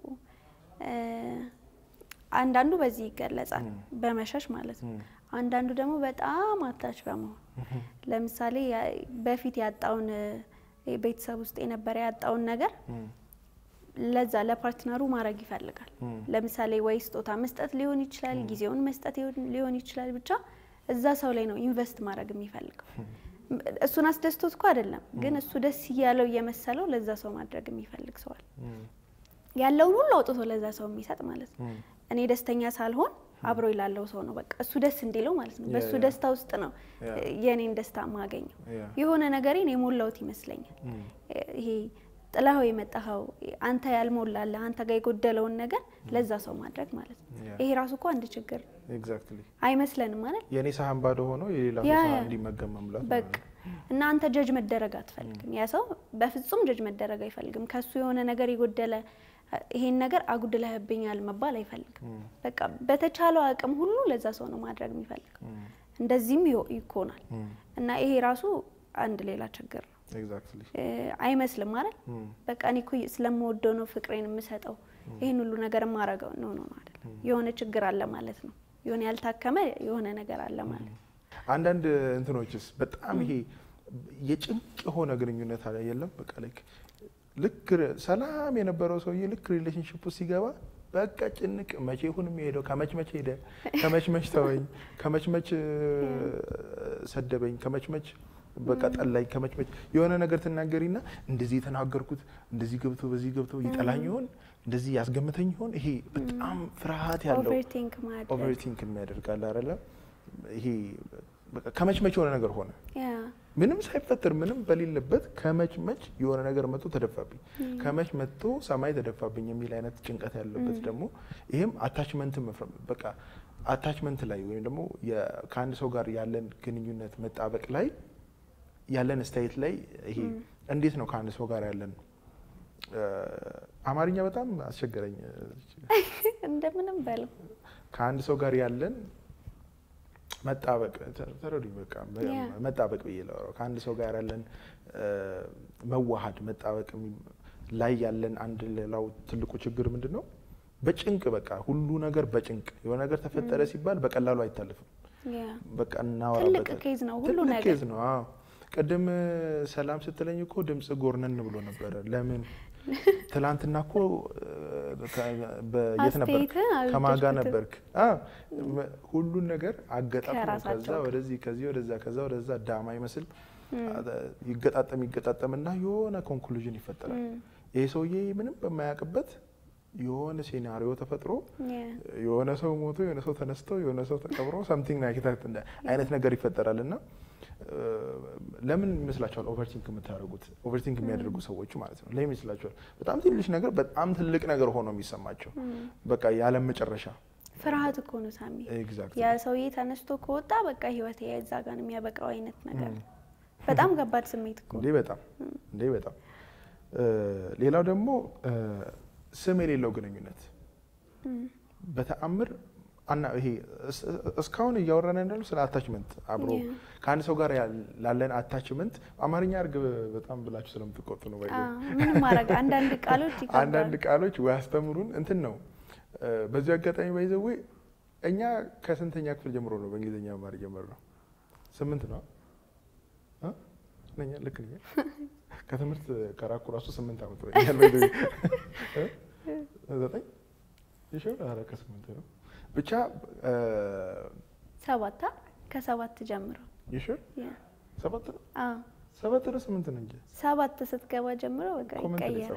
አንዳንዱ በዚህ ይገለጻል በመሸሽ ማለት ነው አንዳንዱ ደግሞ በጣም አታች በመሆን ለምሳሌ በፊት ያጣውን ቤተሰብ ውስጥ የነበረ ያጣውን ነገር ለዛ ለፓርትነሩ ማድረግ ይፈልጋል ለምሳሌ ወይ ስጦታ መስጠት ሊሆን ይችላል ጊዜውን መስጠት ሊሆን ይችላል ብቻ እዛ ሰው ላይ ነው ኢንቨስት ማድረግ የሚፈልገው እሱን አስደስቶት እኮ አይደለም ግን እሱ ደስ ያለው እየመሰለው ለዛ ሰው ማድረግ የሚፈልግ ሰው አለ ያለውን ሁሉ አውጥቶ ለዛ ሰው የሚሰጥ ማለት ነው እኔ ደስተኛ ሳልሆን አብሮ ይላለው ሰው ነው በቃ እሱ ደስ እንዲለው ማለት ነው በሱ ደስታ ውስጥ ነው የኔን ደስታ ማገኘው የሆነ ነገርን የሞላውት ይመስለኛል ይሄ ጥላው የመጣው አንተ ያልሞላለ አንተ ጋር የጎደለውን ነገር ለዛ ሰው ማድረግ ማለት ነው ይሄ ራሱ እኮ አንድ ችግር ኤግዛክትሊ አይመስልንም ማለት የኔ ሳህን ባዶ ሆኖ የሌላ ሰው እንዲመገብ መምላት በቃ እና አንተ ጀጅ መደረግ አትፈልግም ያ ሰው በፍጹም ጀጅ መደረግ አይፈልግም ከሱ የሆነ ነገር ይጎደለ ይሄን ነገር አጉድለህብኛል መባል አይፈልግም በቃ በተቻለው አቅም ሁሉ ለዛ ሰው ነው ማድረግ የሚፈልገው እንደዚህም ይኮናል እና ይሄ ራሱ አንድ ሌላ ችግር ነው ኤግዛክትሊ አይመስልም ማለት በቃ እኔ እኮ ስለምወደው ነው ፍቅሬን የምሰጠው ይሄን ሁሉ ነገር ማረጋው ነው ነው አይደል የሆነ ችግር አለ ማለት ነው የሆነ ያልታከመ የሆነ ነገር አለ ማለት አንዳንድ እንትኖችስ በጣም ይሄ የጭንቅ የሆነ ግንኙነት አለ የለም በቃ ላይክ ልክ ሰላም የነበረው ሰውዬ ልክ ሪሌሽንሺፕ ውስጥ ሲገባ በቃ ጭንቅ መቼ ይሁን የሚሄደው ከመች መች ሄደ ከመች መች ተወኝ ከመች መች ሰደበኝ ከመች መች በቃ ጠላኝ ከመች መች የሆነ ነገር ተናገሪና እንደዚህ ተናገርኩት እንደዚህ ገብቶ በዚህ ገብቶ ይጠላኝ ይሆን እንደዚህ ያስገምተኝ ይሆን ይሄ በጣም ፍርሃት ያለው ኦቨርቲንክ ማለት ኦቨርቲንክ የሚያደርጋል አይደለ ይሄ በቃ ከመች መች የሆነ ነገር ሆነ ያ ምንም ሳይፈጠር ምንም በሌለበት ከመች መች የሆነ ነገር መጥቶ ተደፋብኝ ከመች መጥቶ ሰማይ ተደፋብኝ የሚል አይነት ጭንቀት ያለበት ደግሞ ይሄም አታችመንት በቃ አታችመንት ላይ ወይም ደግሞ ከአንድ ሰው ጋር ያለን ግንኙነት መጣበቅ ላይ ያለን ስታይት ላይ ይሄ እንዴት ነው ከአንድ ሰው ጋር ያለን አማርኛ በጣም አስቸገረኝ እንደምንም በለው ከአንድ ሰው ጋር ያለን መጣበቅ ተረዱኝ በቃ መጣበቅ በየለው ከአንድ ሰው ጋር ያለን መዋሃድ መጣበቅ ላይ ያለን አንድ ሌላው ትልቁ ችግር ምንድነው በጭንቅ በቃ ሁሉ ነገር በጭንቅ የሆነ ነገር ተፈጠረ ሲባል በቀላሉ አይታለፍም በቃ እናወራበት ትልቅ ኬዝ ነው ሁሉ ነገር ኬዝ ነው አዎ ቀደም ሰላም ስትለኝ እኮ ድምጽ ጎርነን ብሎ ነበር ለምን ትላንትና እኮ በየት ነበርክ ከማጋ ነበርክ አ ሁሉ ነገር አገጣጥሞ ከዛ ወደዚህ ከዚህ ወደዛ ከዛ ወደዛ ዳማ ይመስል ይገጣጠም ይገጣጠምና የሆነ ኮንክሉዥን ይፈጠራል ይሄ ሰውዬ ምንም በማያውቅበት የሆነ ሲናሪዮ ተፈጥሮ የሆነ ሰው ሞቶ የሆነ ሰው ተነስቶ የሆነ ሰው ተቀብሮ something like that አይነት ነገር ይፈጠራልና ለምን ይመስላችኋል ኦቨርቲንክ የምታደርጉት ኦቨርቲንክ የሚያደርጉ ሰዎች ማለት ነው ለምን ይመስላችኋል በጣም ትንሽ ነገር በጣም ትልቅ ነገር ሆኖ የሚሰማቸው በቃ ያለ መጨረሻ ፍርሃት እኮ ነው ሳሚ ያ ሰውዬ ተነስቶ ከወጣ በቃ ህይወት ያዛ ጋር ነው የሚያበቃው አይነት ነገር በጣም ከባድ ስሜት እኮ እንዴ በጣም እንዴ በጣም ሌላው ደግሞ ስም የሌለው ግንኙነት በተአምር አና ይሄ እስካሁን እያወራን እንዳለው ስለ አታችመንት አብሮ ከአንድ ሰው ጋር ያለን አታችመንት አማርኛ አርግ በጣም ብላችሁ ስለምትቆጡ ነው ባይዘ ምን ማረግ አንዳንድ ቃሎች ይቀርባል አንዳንድ ቃሎች ወይ አስተምሩን እንትን ነው በዚህ አጋጣሚ ባይዘው እኛ ከስንተኛ ክፍል ጀምሮ ነው በእንግሊዘኛ መማር ጀመርነው? ስምንት ነው አ ነኛ ልክ ነኝ። ከትምህርት ከራኩ ራሱ ስምንት አመት ነው ያለው ባይዘው እ ዘጠኝ ይሽው አራ ከስምንት ነው ብቻ ሰባት ከሰባት ጀምሮ ይሽው ያ ሰባት ነው አ ሰባት ነው ስምንት ነው እንጂ ሰባት ስትገባ ጀምሮ በቃ ይቀየራል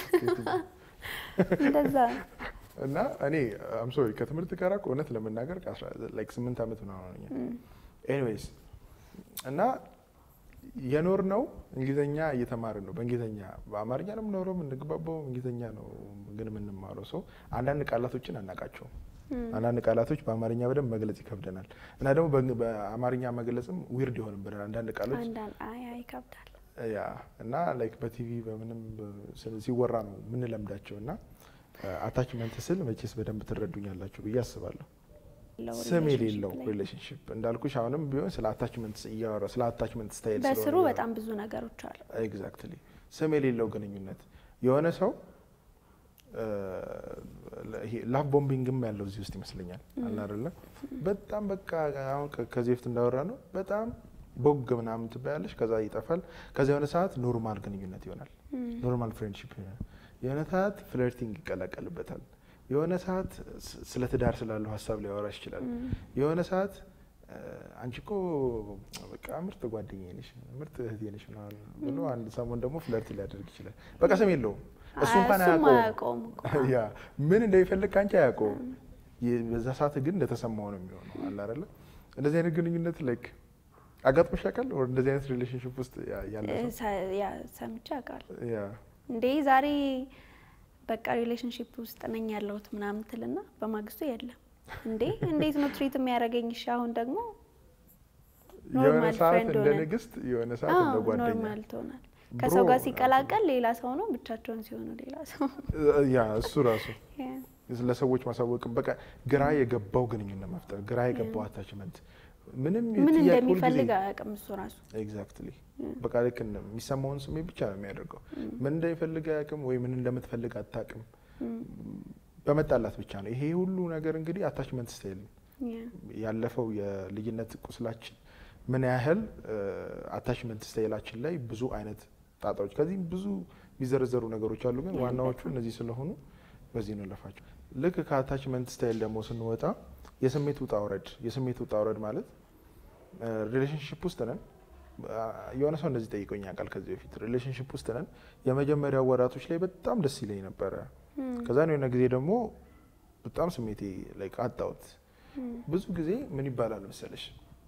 እንደዛ እና እኔ አም ሶሪ ከትምህርት ጋር እውነት ለመናገር ላይክ ስምንት አመት ነው አሁን ኤኒዌይስ እና የኖር ነው እንግሊዘኛ እየተማርን ነው በእንግሊዘኛ በአማርኛ ነው የምኖረው እንግባባው እንግሊዘኛ ነው ግን ምን ማረው ሰው አንዳንድ ቃላቶችን አናቃቸው አንዳንድ ቃላቶች በአማርኛ በደንብ መግለጽ ይከብደናል እና ደግሞ በአማርኛ መግለጽም ዊርድ ይሆንብናል አንዳንድ ቃሎች አንዳንድ አይ አይ ይከብዳል ያ እና ላይክ በቲቪ በምንም ሲወራ ነው ምን ለምዳቸውና አታችመንት ስል መቼስ በደንብ ትረዱኛላችሁ ብዬ አስባለሁ ስም የሌለው ሪሌሽንሺፕ እንዳልኩሽ አሁንም ቢሆን ስለ አታችመንት ያወራ ስለ አታችመንት ስታይል ስለሆነ በስሩ በጣም ብዙ ነገሮች አሉ ኤግዛክትሊ ስም የሌለው ግንኙነት የሆነ ሰው ይሄ ላቭ ቦምቢንግም ያለው እዚህ ውስጥ ይመስለኛል አለ አይደለ በጣም በቃ አሁን ከዚህ በፊት እንዳወራ ነው በጣም ቦግ ምናምን ትባያለሽ ከዛ ይጠፋል ከዛ የሆነ ሰዓት ኖርማል ግንኙነት ይሆናል ኖርማል ፍሬንድሺፕ ይሆናል የሆነ ሰዓት ፍለርቲንግ ይቀላቀልበታል የሆነ ሰዓት ስለ ትዳር ስላለው ሐሳብ ሊያወራሽ ይችላል የሆነ ሰዓት አንቺኮ በቃ ምርጥ ጓደኛዬ ነሽ ምርጥ እህቴ ነሽ ብሎ አንድ ሰሞን ደግሞ ፍለርት ሊያደርግ ይችላል በቃ ስም የለውም እሱ እንኳን አያውቀውም ያ ምን እንደሚፈልግ ካንቺ አያውቀውም በዛ ሰዓት ግን እንደተሰማው ነው የሚሆነው አለ አይደለ እንደዚህ አይነት ግንኙነት ላይክ አጋጥሞሽ ያውቃል ወር እንደዚህ አይነት ሪሌሽንሺፕ ውስጥ ያለ ሰው ያ ሰምቼ አውቃለሁ ያ እንዴ ዛሬ በቃ ሪሌሽንሺፕ ውስጥ ነኝ ያለሁት ምናምን ትልና በማግስቱ የለም እንዴ እንዴት ነው ትሪት የሚያደርገኝ አሁን ደግሞ ኖርማል ፍሬንድ እንደ ንግስት የሆነ ሰዓት እንደ ጓደኛ ኖርማል ትሆናል ከሰው ጋር ሲቀላቀል ሌላ ሰው ነው ብቻቸውን ሲሆኑ ሌላ ሰው ያ እሱ ራሱ ለሰዎች ማሳወቅም በቃ ግራ የገባው ግንኙነት መፍጠር ግራ የገባው አታችመንት ምንም ምን እንደሚፈልግ አያውቅም እሱ ራሱ ኤግዛክትሊ በቃ ልክ የሚሰማውን ስሜት ብቻ ነው የሚያደርገው ምን እንደሚፈልግ አያውቅም ወይ ምን እንደምትፈልግ አታውቅም በመጣላት ብቻ ነው ይሄ ሁሉ ነገር እንግዲህ አታችመንት ስታይል ያለፈው የልጅነት ቁስላችን ምን ያህል አታችመንት ስታይላችን ላይ ብዙ አይነት ጣጣዎች ከዚህ ብዙ ቢዘረዘሩ ነገሮች አሉ ግን ዋናዎቹ እነዚህ ስለሆኑ በዚህ ነው ለፋቸው ልክ ከአታችመንት ስታይል ደግሞ ስንወጣ የስሜት ውጣ ወረድ የስሜት ውጣ ወረድ ማለት ሪሌሽንሺፕ ውስጥ ነን የሆነ ሰው እንደዚህ ጠይቆኝ ያውቃል ከዚህ በፊት ሪሌሽንሺፕ ውስጥ ነን የመጀመሪያው ወራቶች ላይ በጣም ደስ ይለኝ ነበር ከዛ ነው የሆነ ጊዜ ደግሞ በጣም ስሜቴ ላይ አጣሁት ብዙ ጊዜ ምን ይባላል መሰለሽ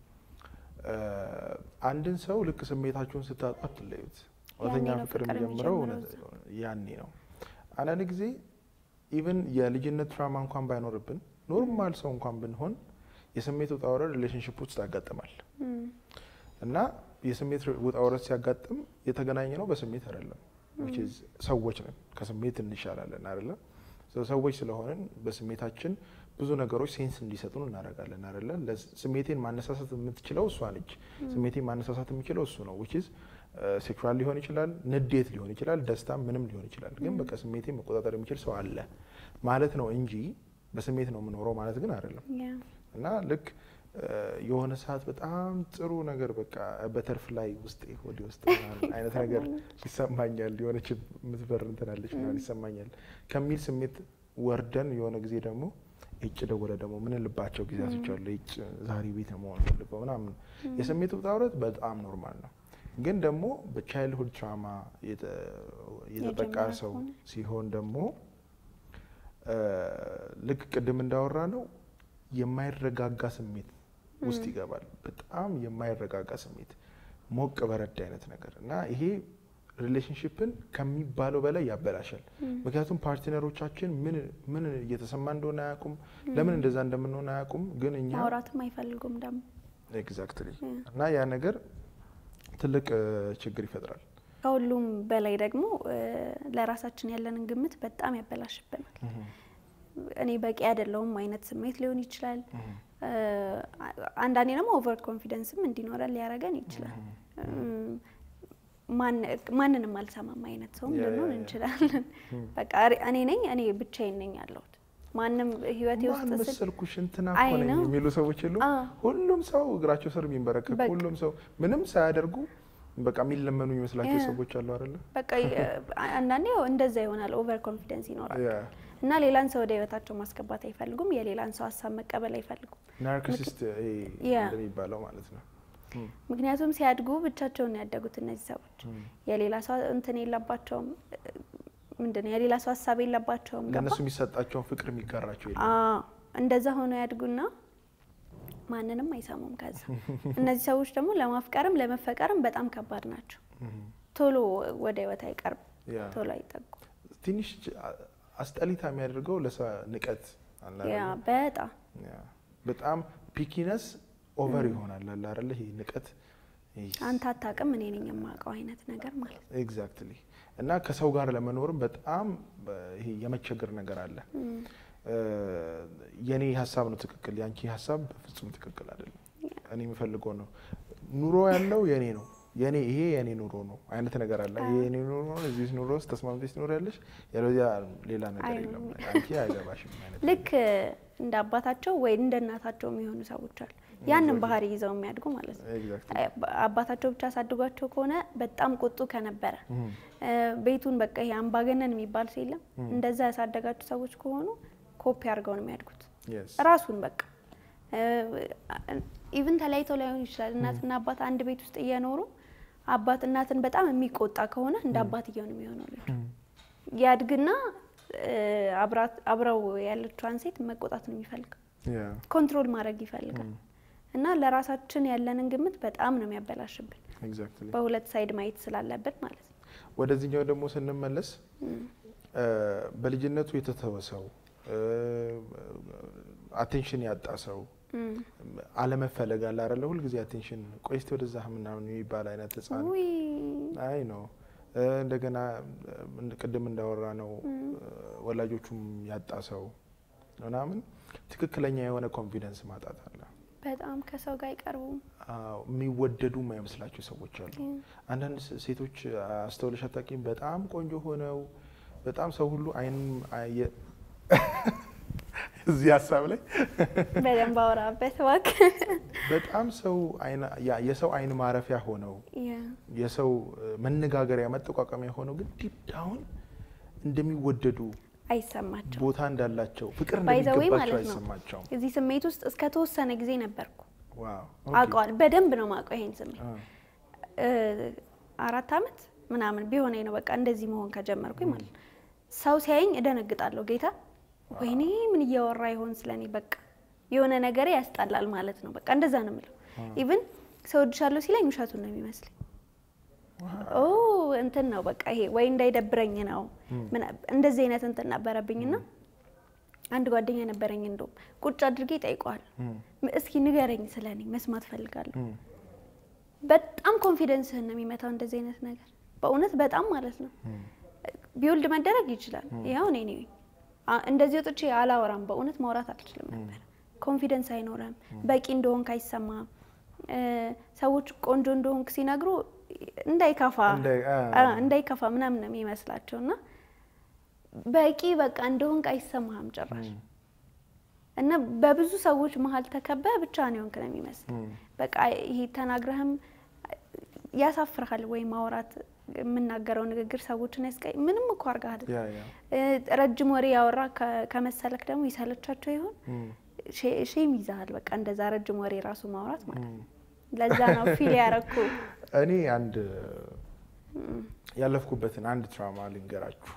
አንድን ሰው ልክ ስሜታችሁን ስታጣት ለዩት ወተኛ ፍቅር የሚጀምረው ያኔ ነው አንዳንድ ጊዜ ኢቭን የልጅነት ትራማ እንኳን ባይኖርብን ኖርማል ሰው እንኳን ብንሆን የስሜት ውጣ ወረድ ሪሌሽንሺፕ ውስጥ ያጋጥማል እና የስሜት ውጣ ወረድ ሲያጋጥም የተገናኘ ነው በስሜት አይደለም which is ሰዎች ነን ከስሜት እንሻላለን አይደለ ሰዎች ስለሆነን በስሜታችን ብዙ ነገሮች ሴንስ እንዲሰጡን እናደርጋለን አይደለ ለስሜቴን ማነሳሳት የምትችለው እሷ ነች ስሜቴን ማነሳሳት የሚችለው እሱ ነው which is ሴክሹዋል ሊሆን ይችላል ንዴት ሊሆን ይችላል ደስታ ምንም ሊሆን ይችላል ግን በቃ ስሜቴን መቆጣጠር የሚችል ሰው አለ ማለት ነው እንጂ በስሜት ነው የምኖረው ማለት ግን አይደለም እና ልክ የሆነ ሰዓት በጣም ጥሩ ነገር በቃ በተርፍላይ ውስጥ ሆዴ ውስጥ አይነት ነገር ይሰማኛል የሆነች ምትበር እንትናለች ማለት ይሰማኛል ከሚል ስሜት ወርደን የሆነ ጊዜ ደግሞ እጭ ደወለ ደግሞ ምን ልባቸው ጊዜያቶች አሉ እጭ ዛሬ ቤት ነው ፈልገው ምናምን የስሜት ውጣ ውረድ በጣም ኖርማል ነው ግን ደግሞ በቻይልድሁድ ትራማ የተጠቃ ሰው ሲሆን ደግሞ ልክ ቅድም እንዳወራ ነው የማይረጋጋ ስሜት ውስጥ ይገባል በጣም የማይረጋጋ ስሜት ሞቅ በረድ አይነት ነገር እና ይሄ ሪሌሽንሺፕን ከሚባለው በላይ ያበላሻል ምክንያቱም ፓርትነሮቻችን ምን ምን እየተሰማ እንደሆነ አያውቁም ለምን እንደዛ እንደምንሆን አያውቁም ግን እኛ ማውራትም አይፈልጉም ደግሞ ኤግዛክትሊ እና ያ ነገር ትልቅ ችግር ይፈጥራል ከሁሉም በላይ ደግሞ ለራሳችን ያለንን ግምት በጣም ያበላሽብናል እኔ በቂ አይደለሁም አይነት ስሜት ሊሆን ይችላል አንዳንዴ ደግሞ ኦቨር ኮንፊደንስም እንዲኖረን ሊያረጋን ይችላል ማን ማንንም አልሰማም አይነት ሰው ልንሆን እንችላለን በቃ እኔ ነኝ እኔ ብቻዬን ነኝ ያለሁት ማንንም ህይወቴ ውስጥ ማን መሰልኩሽ እንትና እኮ ነኝ የሚሉ ሰዎች የሉ ሁሉም ሰው እግራቸው ስር የሚንበረከክ ሁሉም ሰው ምንም ሳያደርጉ በቃ የሚለመኑ ይመስላቸው ሰዎች አሉ አይደለ በቃ አንዳንዴ እንደዛ ይሆናል ኦቨር ኮንፊደንስ ይኖራል እና ሌላን ሰው ወደ ህይወታቸው ማስገባት አይፈልጉም የሌላን ሰው ሐሳብ መቀበል አይፈልጉም ናርሲሲስት እንደሚባለው ማለት ነው ምክንያቱም ሲያድጉ ብቻቸውን ያደጉት እነዚህ ሰዎች የሌላ ሰው እንትን የለባቸውም ምንድነው የሌላ ሰው ሐሳብ የለባቸውም ለነሱ የሚሰጣቸው ፍቅር የሚጋራቸው ይላል አዎ እንደዛ ሆኖ ያድጉና ማንንም አይሰሙም ከዛ እነዚህ ሰዎች ደግሞ ለማፍቀርም ለመፈቀርም በጣም ከባድ ናቸው ቶሎ ወደ ህይወት አይቀርም ቶሎ አይጠጉ ትንሽ አስጠሊታ የሚያደርገው ለሰ ንቀት አላለ ያ በጣም ያ በጣም ፒኪነስ ኦቨር ይሆናል አይደል ይሄ ንቀት አንተ አታውቅም እኔ ነኝ የማውቀው አይነት ነገር ማለት ኤግዛክትሊ እና ከሰው ጋር ለመኖርም በጣም ይሄ የመቸገር ነገር አለ የኔ ሐሳብ ነው ትክክል ያንቺ ሐሳብ በፍጹም ትክክል አይደለም እኔ የምፈልገው ነው ኑሮ ያለው የኔ ነው የኔ ይሄ የኔ ኑሮ ነው አይነት ነገር አለ የኔ ኑሮ ነው እዚህ ኑሮ ውስጥ ተስማምተሽ ኑሮ ያለሽ ያለዚያ ሌላ ነገር የለም አንቺ አይገባሽም ማለት ልክ እንደ አባታቸው ወይ እንደ እናታቸው የሚሆኑ ሰዎች አሉ ያንን ባህሪ ይዘው የሚያድጉ ማለት ነው አባታቸው ብቻ ሳድጓቸው ከሆነ በጣም ቁጡ ከነበረ ቤቱን በቃ ይሄ አምባገነን የሚባል ሲለም እንደዛ ያሳደጋቸው ሰዎች ከሆኑ ኮፒ አድርገው ነው የሚያድጉት ራሱን በቃ ኢቭን ተለያይተው ላይሆን ይችላል እናትና አባት አንድ ቤት ውስጥ እየኖሩ አባት እናትን በጣም የሚቆጣ ከሆነ እንደ አባትየው ነው የሚሆነው ልጅ ያድግና አብራት አብረው ያለችዋን ሴት መቆጣት ነው የሚፈልገው ኮንትሮል ማድረግ ይፈልጋል እና ለራሳችን ያለንን ግምት በጣም ነው የሚያበላሽብን ኤግዛክትሊ በሁለት ሳይድ ማየት ስላለበት ማለት ነው ወደዚህኛው ደግሞ ስንመለስ በልጅነቱ የተተወሰው አቴንሽን ያጣሰው አለመፈለግ አለ አይደል ሁሉ ጊዜ አቴንሽን ቆይስት ወደዛ ምናምን የሚባል አይነት ተጻነ አይ ነው እንደገና ቅድም እንዳወራ ነው ወላጆቹም ያጣሰው ምናምን ትክክለኛ የሆነ ኮንፊደንስ ማጣት አለ በጣም ከሰው ጋር አይቀርቡም አዎ የሚወደዱ የማይመስላቸው ሰዎች አሉ አንዳንድ ሴቶች አስተውለሽ አታውቂም በጣም ቆንጆ ሆነው በጣም ሰው ሁሉ አይን እዚህ ሐሳብ ላይ በደንብ አወራበት ዋክ በጣም ሰው አይን የሰው አይን ማረፊያ ሆነው የሰው መነጋገሪያ መጠቋቋሚያ ሆነው ግን ዲፕ ዳውን እንደሚወደዱ አይሰማቸው ቦታ እንዳላቸው ፍቅር እንደሚገባቸው አይሰማቸው እዚህ ስሜት ውስጥ እስከ ተወሰነ ጊዜ ነበርኩ ዋው አቋል በደንብ ነው ማቀው ይሄን ስሜት አራት አመት ምናምን ቢሆነኝ ነው በቃ እንደዚህ መሆን ከጀመርኩኝ ማለት ሰው ሲያየኝ እደነግጣለሁ ጌታ ወይኔ ምን እያወራ ይሆን ስለኔ በቃ የሆነ ነገር ያስጣላል ማለት ነው በቃ እንደዛ ነው የምለው ኢቭን ሰው ድሻለው ሲለኝ ውሸቱን ነው የሚመስለኝ ኦ እንትን ነው በቃ ይሄ ወይ እንዳይደብረኝ ነው ምን እንደዚህ አይነት እንትን ነበረብኝና አንድ ጓደኛ ነበረኝ እንደው ቁጭ አድርጌ ጠይቋል እስኪ ንገረኝ ስለኔ መስማት ፈልጋለሁ በጣም ኮንፊደንስህን ነው የሚመታው እንደዚህ አይነት ነገር በእውነት በጣም ማለት ነው ቢውልድ መደረግ ይችላል ያው እኔ ነኝ እንደዚህ ወጥቼ አላወራም በእውነት ማውራት አልችልም ነበር ኮንፊደንስ አይኖርም በቂ እንደሆን ካይሰማ ሰዎች ቆንጆ እንደሆን ሲነግሩ እንዳይከፋ እንዳይከፋ ምናምን ነው የሚመስላቸውና በቂ በቃ እንደሆን ካይሰማም ጭራሽ እና በብዙ ሰዎች መሃል ተከበ ብቻ ነው እንከ ነው የሚመስል በቃ ይሄ ተናግረህም ያሳፍራል ወይ ማውራት የምናገረው ንግግር ሰዎችን ያስቀይ ምንም እኮ አርጋ አይደል ያ ያ ረጅም ወሬ ያወራ ከመሰለክ ደግሞ ይሰለቻቸው ይሆን ሼም ይዛል በቃ እንደዛ ረጅም ወሬ ራሱ ማውራት ማለት ለዛ ነው ፊል ያረኩ እኔ አንድ ያለፍኩበትን አንድ ትራውማ ልንገራችሁ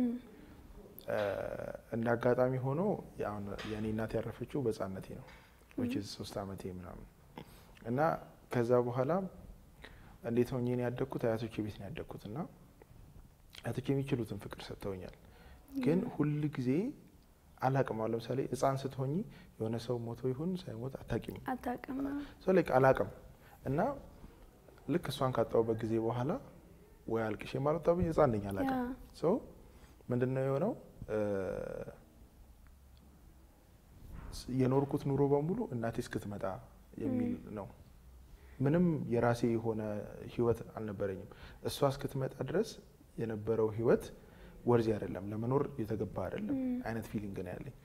እንደ አጋጣሚ ሆኖ ያው የኔ እናት ያረፈችው በጻነቴ ነው which is ሶስት አመቴ ምናምን እና ከዛ በኋላ እንዴት ሆኜ ነው ያደግኩት አያቶቼ ቤት ነው ያደግኩትና አያቶቼ የሚችሉትን ፍቅር ሰጥተውኛል ግን ሁሉ ጊዜ አላቀም አለ ለምሳሌ ህፃን ስትሆኚ የሆነ ሰው ሞቶ ይሁን ሳይሞት አታቂም አታቂም ሶ ላይክ አላቀም እና ልክ እሷን ካጣውበት ጊዜ በኋላ ወይ አልቅሽ የማልወጣብኝ ህፃን ነኝ አላቀም ሶ ምንድነው የሆነው የኖርኩት ኑሮ በሙሉ እናቴ እስክትመጣ የሚል ነው ምንም የራሴ የሆነ ህይወት አልነበረኝም እሷ እስክትመጣ ድረስ የነበረው ህይወት ወርዚ አይደለም ለመኖር የተገባ አይደለም አይነት ፊሊንግ ነው ያለኝ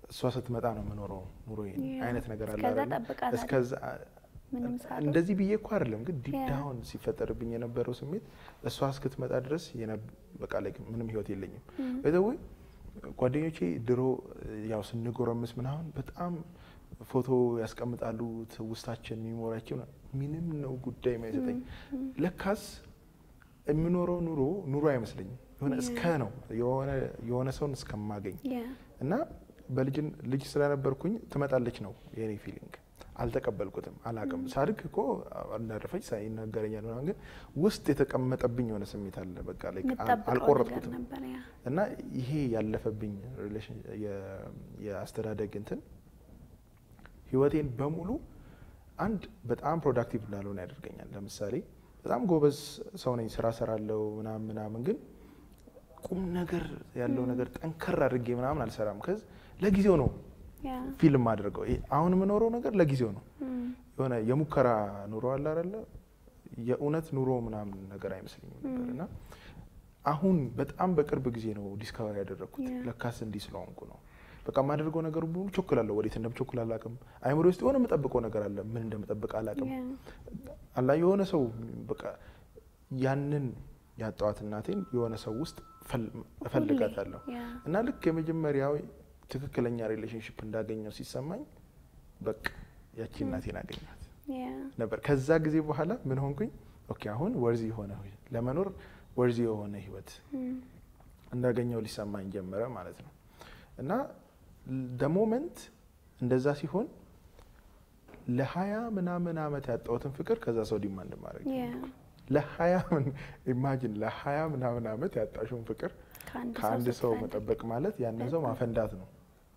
እሷ ስትመጣ ነው የምኖረው ኑሮዬን አይነት ነገር አለ አይደል? እስከዛ እንደዚህ ብዬ እኮ አይደለም ግን ዲፕ ዳውን ሲፈጠርብኝ የነበረው ስሜት እሷ እስክትመጣ ድረስ በቃ ላይ ምንም ህይወት የለኝም። በደውይ ጓደኞቼ ድሮ ያው ስንጎረምስ ምናምን በጣም ፎቶ ያስቀምጣሉ ትውስታችን ሚሞሪያችን ምንም ነው ጉዳይ ማይሰጠኝ። ለካስ የምኖረው ኑሮ ኑሮ አይመስለኝም የሆነ እስከ ነው የሆነ የሆነ ሰውን እስከማገኝ እና በልጅ ልጅ ስለነበርኩኝ ትመጣለች ነው የኔ ፊሊንግ። አልተቀበልኩትም አላቅም ሳድግ እኮ እንዳረፈች ሳይናገረኛል ምናምን ግን ውስጥ የተቀመጠብኝ የሆነ ስሜት አለ በቃ ላይ አልቆረጥኩትም። እና ይሄ ያለፈብኝ ሪሌሽን የአስተዳደግ እንትን ህይወቴን በሙሉ አንድ በጣም ፕሮዳክቲቭ እንዳልሆነ ያደርገኛል። ለምሳሌ በጣም ጎበዝ ሰው ነኝ ስራ ሰራለው ምናምን ምናምን ግን ቁም ነገር ያለው ነገር ጠንከር አድርጌ ምናምን አልሰራም። ከዛ ለጊዜው ነው ፊልም አድርገው አሁን የምኖረው ነገር ለጊዜው ነው የሆነ የሙከራ ኑሮ አለ አይደለ የእውነት ኑሮ ምናምን ነገር አይመስልኝም ነበርና አሁን በጣም በቅርብ ጊዜ ነው ዲስከቨር ያደረኩት ለካስ እንዲ ስለሆንኩ ነው። በቃ ማድረገው ነገር ሁሉ ቾክላለሁ ወዴት እንደምቾክል አላቅም። አይምሮ ውስጥ የሆነ መጠብቀው ነገር አለ ምን እንደምጠብቅ አላቅም። አላ የሆነ ሰው በቃ ያንን ያጣዋት እናቴን የሆነ ሰው ውስጥ እፈልጋታለሁ እና ልክ የመጀመሪያው ትክክለኛ ሪሌሽንሺፕ እንዳገኘው ሲሰማኝ በቃ ያቺ እናቴን አገኛት ነበር። ከዛ ጊዜ በኋላ ምን ሆንኩኝ ኦኬ አሁን ወርዚ ሆነ ለመኖር ወርዚ የሆነ ህይወት እንዳገኘው ሊሰማኝ ጀመረ ማለት ነው። እና the moment እንደዛ ሲሆን ለሀያ ምናምን አመት ያጣሁትን ፍቅር ከዛ ሰው ዲማንድ ማድረግ ለሀያ ምን ኢማጂን ለሀያ ምናምን አመት ያጣሽውን ፍቅር ከአንድ ሰው መጠበቅ ማለት ያን ሰው ማፈንዳት ነው።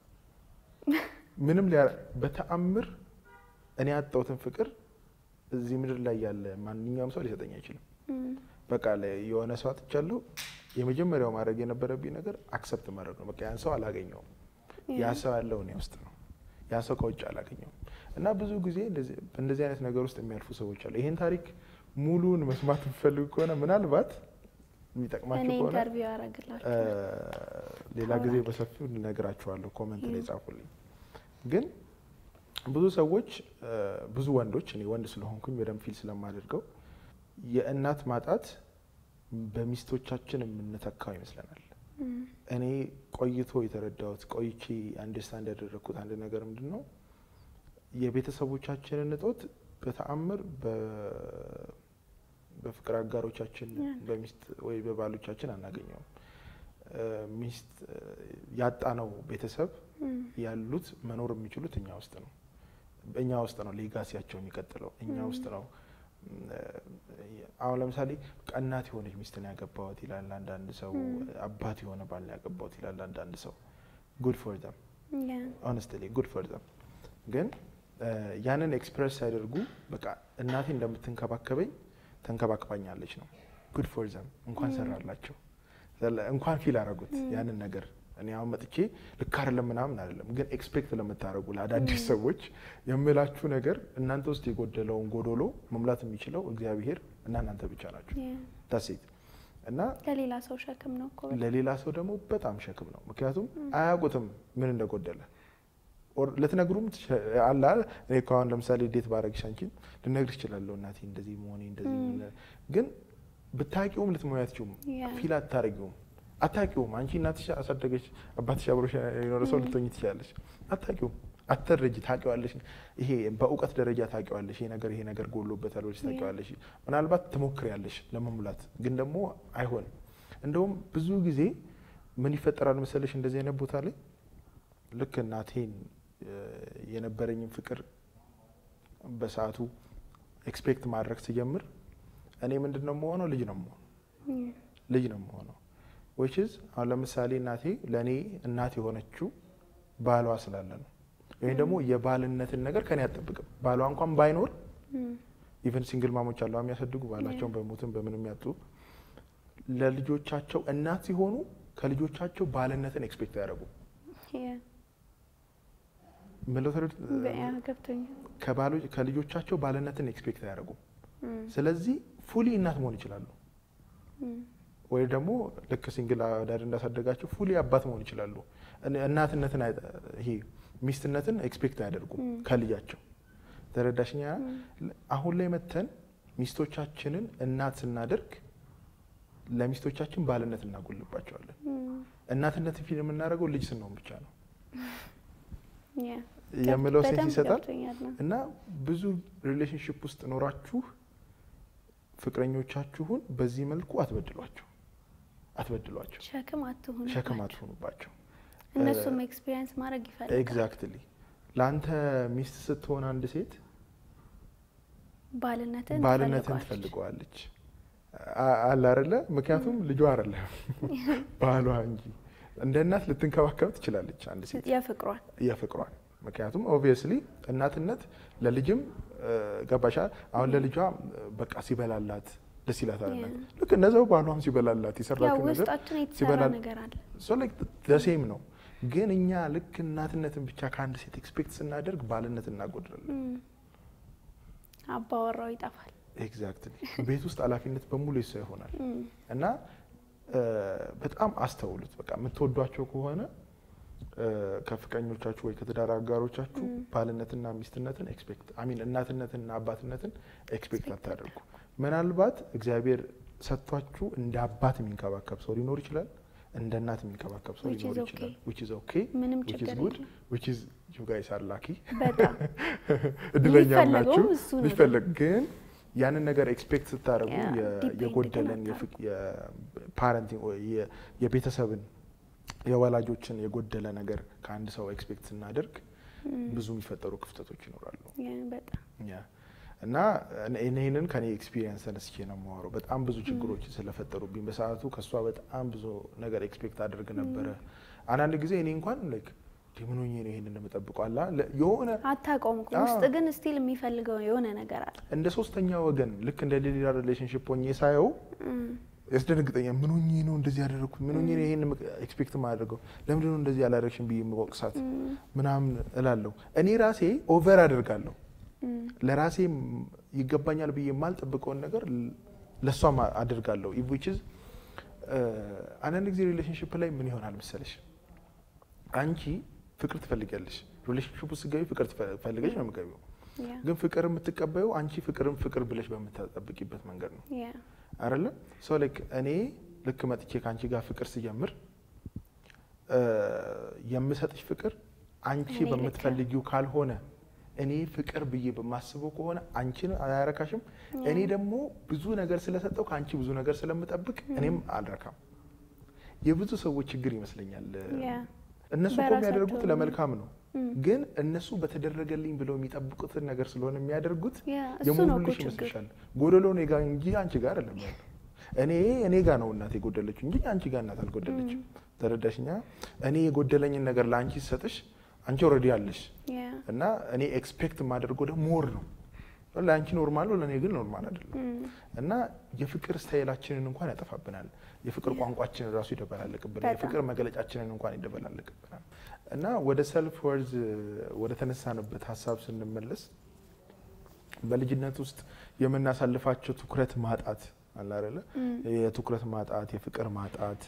ምንም በተአምር እኔ ያጣሁትን ፍቅር እዚህ ምድር ላይ ያለ ማንኛውም ሰው ሊሰጠኝ አይችልም። በቃ ላይ የሆነ ሰው አጥቻለሁ የመጀመሪያው ማድረግ የነበረብኝ ነገር አክሰፕት ማድረግ ነው። በቃ ያን ሰው አላገኘውም ያ ሰው ያለው እኔ ውስጥ ነው ያ ሰው ከውጭ አላገኘውም። እና ብዙ ጊዜ እንደዚህ እንደዚህ አይነት ነገር ውስጥ የሚያልፉ ሰዎች አሉ። ይሄን ታሪክ ሙሉን መስማት ፈልጉ ከሆነ ምናልባት የሚጠቅማችሁ ከሆነ ኢንተርቪው አረጋግላችሁ ሌላ ጊዜ በሰፊው ልነግራችኋለሁ ኮሜንት ላይ ጻፉልኝ። ግን ብዙ ሰዎች ብዙ ወንዶች እኔ ወንድ ስለሆንኩኝ በደም ፊል ስለማደርገው የእናት ማጣት በሚስቶቻችን የምንተካው ይመስለናል። እኔ ቆይቶ የተረዳሁት ቆይቼ አንደርስታንድ ያደረኩት አንድ ነገር ምንድነው የቤተሰቦቻችንን እጦት በተአምር በፍቅር አጋሮቻችን በሚስት ወይ በባሎቻችን አናገኘውም። ሚስት ያጣነው ቤተሰብ ያሉት መኖር የሚችሉት እኛ ውስጥ ነው። እኛ ውስጥ ነው ሌጋሲያቸው የሚቀጥለው እኛ ውስጥ ነው። አሁን ለምሳሌ ቀናት የሆነች ሚስትን ያገባዋት ይላል አንዳንድ ሰው አባት የሆነ ባል ያገባዋት ይላል አንዳንድ ሰው good for them yeah honestly good for them ግን ያንን ኤክስፕረስ ያደርጉ በቃ እናቴ እንደምትንከባከበኝ ተንከባክባኛለች ነው good for them እንኳን ሰራላቸው እንኳን ፊል አረጉት ያንን ነገር። እኔ አሁን መጥቼ ልክ አይደለም ምናምን አይደለም ግን ኤክስፔክት ለምታረጉ ለአዳዲስ ሰዎች የምላችሁ ነገር እናንተ ውስጥ የጎደለውን ጎዶሎ መሙላት የሚችለው እግዚአብሔር እና እናንተ ብቻ ናችሁ። ታሲት እና ለሌላ ሰው ሸክም ነው እኮ ለሌላ ሰው ደግሞ በጣም ሸክም ነው። ምክንያቱም አያውቁትም ምን እንደጎደለ ኦር ለተነግሩም አላ እኔ ካሁን ለምሳሌ ዴት ባረግሽ አንቺን ልነግርሽ እችላለሁ እናቴ እንደዚህ መሆኔ እንደዚህ ግን ብታቂውም ልትሞያትችም ፊል አታረጊውም አታቂውም። አንቺ እናትሽ አሳደገች አባትሽ አብሮሽ የኖረ ሰው ልትሆኚ ትችላለሽ አታቂውም አትረጂ ታቂዋለሽ። ይሄ በእውቀት ደረጃ ታቂዋለሽ ይሄ ነገር ይሄ ነገር ጎሎበታል ወይስ ታቂዋለሽ ምናልባት ትሞክሪያለሽ ለመሙላት ግን ደግሞ አይሆንም። እንደውም ብዙ ጊዜ ምን ይፈጠራል መሰለሽ እንደዚህ አይነት ቦታ ላይ ልክ እናቴን የነበረኝን ፍቅር በሰዓቱ ኤክስፔክት ማድረግ ሲጀምር እኔ ምንድነው የምሆነው ልጅ ነው የምሆነው ልጅ ነው የምሆነው which is አሁን ለምሳሌ እናቴ ለኔ እናት የሆነችው ባሏ ስላለ ነው። ወይ ደግሞ የባልነትን ነገር ከኔ አትጠብቅም። ባሏ እንኳን ባይኖር ኢቭን ሲንግል ማሞች አሉ የሚያሳድጉ ባላቸውን በሞትም በምንም ያጡ ለልጆቻቸው እናት ሲሆኑ ከልጆቻቸው ባልነትን ኤክስፔክት ያደርጉ ምለተሩት ከባሉ ከልጆቻቸው ባልነትን ኤክስፔክት ያደርጉ ስለዚህ ፉሊ እናት መሆን ይችላሉ ወይ ደግሞ ልክ ሲንግል ዳድ እንዳሳደጋቸው ፉሊ አባት መሆን ይችላሉ። እናትነትን ይሄ ሚስትነትን ኤክስፔክት አያደርጉም ከልጃቸው። ተረዳሽኛ? አሁን ላይ መተን ሚስቶቻችንን እናት ስናደርግ ለሚስቶቻችን ባልነት እናጎልባቸዋለን። እናትነትን ፊልም የምናደርገው ልጅ ስንሆን ብቻ ነው የምለው ሴንስ ይሰጣል። እና ብዙ ሪሌሽንሺፕ ውስጥ ኖራችሁ ፍቅረኞቻችሁን በዚህ መልኩ አትበድሏቸው አትበድሏቸው ሸክም አትሆኑ ሸክም አትሆኑባቸው። እነሱም ኤክስፒሪየንስ ማድረግ ይፈልጋል። ኤግዛክትሊ ላንተ ሚስት ስትሆን አንድ ሴት ባልነትን ባልነትን ትፈልገዋለች አለ አይደለ? ምክንያቱም ልጇ አይደለ ባሏ እንጂ እንደ እናት ልትንከባከብ ትችላለች አንድ ሴት ያፈቅሯል ያፈቅሯል። ምክንያቱም ኦብቪየስሊ እናትነት ለልጅም ገባሻ። አሁን ለልጇ በቃ ሲበላላት ደስ ይላታል። ልክ እንደዛው ባሏም ሲበላላት ይሰራችሁ ነገር ሲበላል ነገር አለ ሶ ላይክ ዘ ሴም ነው። ግን እኛ ልክ እናትነትን ብቻ ከአንድ ሴት ኤክስፔክት ስናደርግ ባልነትን እናጎድራለን። አባወራው ይጠፋል። ኤግዛክትሊ ቤት ውስጥ ኃላፊነት በሙሉ ይሰ ይሆናል። እና በጣም አስተውሉት። በቃ የምትወዷቸው ከሆነ ከፍቅረኞቻችሁ ወይ ከትዳር አጋሮቻችሁ ባልነትና ሚስትነትን ኤክስፔክት አይ ሚን እናትነትና አባትነትን ኤክስፔክት አታደርጉ። ምናልባት እግዚአብሔር ሰጥቷችሁ እንደ አባት የሚንከባከብ ሰው ሊኖር ይችላል፣ እንደ እናት የሚንከባከብ ሰው ሊኖር ይችላል። which is okay, which is good, which is you guys are lucky በጣም እድለኛ ናችሁ። ቢፈልግ ግን ያንን ነገር ኤክስፔክት ስታደርጉ የጎደለን የፓረንቲንግ ወይ የቤተሰብን የወላጆችን የጎደለ ነገር ከአንድ ሰው ኤክስፔክት ስናደርግ ብዙ የሚፈጠሩ ክፍተቶች ይኖራሉ። በጣም ያ እና እኔንን ከኔ ኤክስፒሪየንስ ተነስቼ ነው የማወራው። በጣም ብዙ ችግሮች ስለፈጠሩብኝ በሰዓቱ ከሷ በጣም ብዙ ነገር ኤክስፔክት አድርግ ነበር። አንዳንድ ጊዜ እኔ እንኳን ላይክ ምን ሆኜ ነው ይሄንን እንደምጠብቀው አላ የሆነ አታቆም ውስጥ ግን ስቲል የሚፈልገው የሆነ ነገር አለ። እንደ ሶስተኛ ወገን ልክ እንደ ሌላ ሪሌሽንሺፕ ሆኜ ሳየው ያስደነግጠኛል። ምን ሆኜ ነው እንደዚህ ያደረኩት? ምን ሆኜ ነው ይሄንን ኤክስፔክት ማድረገው? ለምን ነው እንደዚህ ያላረክሽን ብዬ የምወቅሳት ምናምን እላለሁ። እኔ ራሴ ኦቨር አደርጋለሁ። ለራሴ ይገባኛል ብዬ የማልጠብቀውን ነገር ለሷም አደርጋለሁ። which is አንዳንድ ጊዜ ሪሌሽንሺፕ ላይ ምን ይሆናል መሰለሽ? አንቺ ፍቅር ትፈልጊያለሽ። ሪሌሽንሺፕ ውስጥ ገቢ ፍቅር ትፈልገሽ ነው የምትገቢው። ግን ፍቅር የምትቀበዩ አንቺ ፍቅርን ፍቅር ብለሽ በምታጠብቂበት መንገድ ነው አይደለ? ሶ ላይክ እኔ ልክ መጥቼ ካንቺ ጋር ፍቅር ሲጀምር የምሰጥሽ ፍቅር አንቺ በምትፈልጊው ካልሆነ እኔ ፍቅር ብዬ በማስበው ከሆነ አንቺን አያረካሽም። እኔ ደግሞ ብዙ ነገር ስለሰጠው ካንቺ ብዙ ነገር ስለምጠብቅ እኔም አልረካም። የብዙ ሰዎች ችግር ይመስለኛል። እነሱ እኮ የሚያደርጉት ለመልካም ነው፣ ግን እነሱ በተደረገልኝ ብለው የሚጠብቁት ነገር ስለሆነ የሚያደርጉት የሙሉልሽ ይመስልሻል። ጎደሎ እኔ ጋር እንጂ አንቺ ጋር አይደለም ያለው። እኔ እኔ ጋር ነው እናቴ ጎደለች እንጂ አንቺ ጋር እናት አልጎደለችም። ተረዳሽኛ? እኔ የጎደለኝን ነገር ለአንቺ ሰጥሽ አንቺ ኦሬዲ አለሽ እና እኔ ኤክስፔክት ማድረግ ወደ ሞር ነው። ለአንቺ ኖርማል ነው፣ ለኔ ግን ኖርማል አይደለም። እና የፍቅር ስታይላችንን እንኳን ያጠፋብናል። የፍቅር ቋንቋችንን ራሱ ይደበላልቅብናል። የፍቅር መገለጫችንን እንኳን ይደበላልቅብናል። እና ወደ ሰልፍ ወርዝ ወደ ተነሳንበት ሀሳብ ስንመለስ በልጅነት ውስጥ የምናሳልፋቸው ትኩረት ማጣት አለ አይደለ? የትኩረት ማጣት፣ የፍቅር ማጣት፣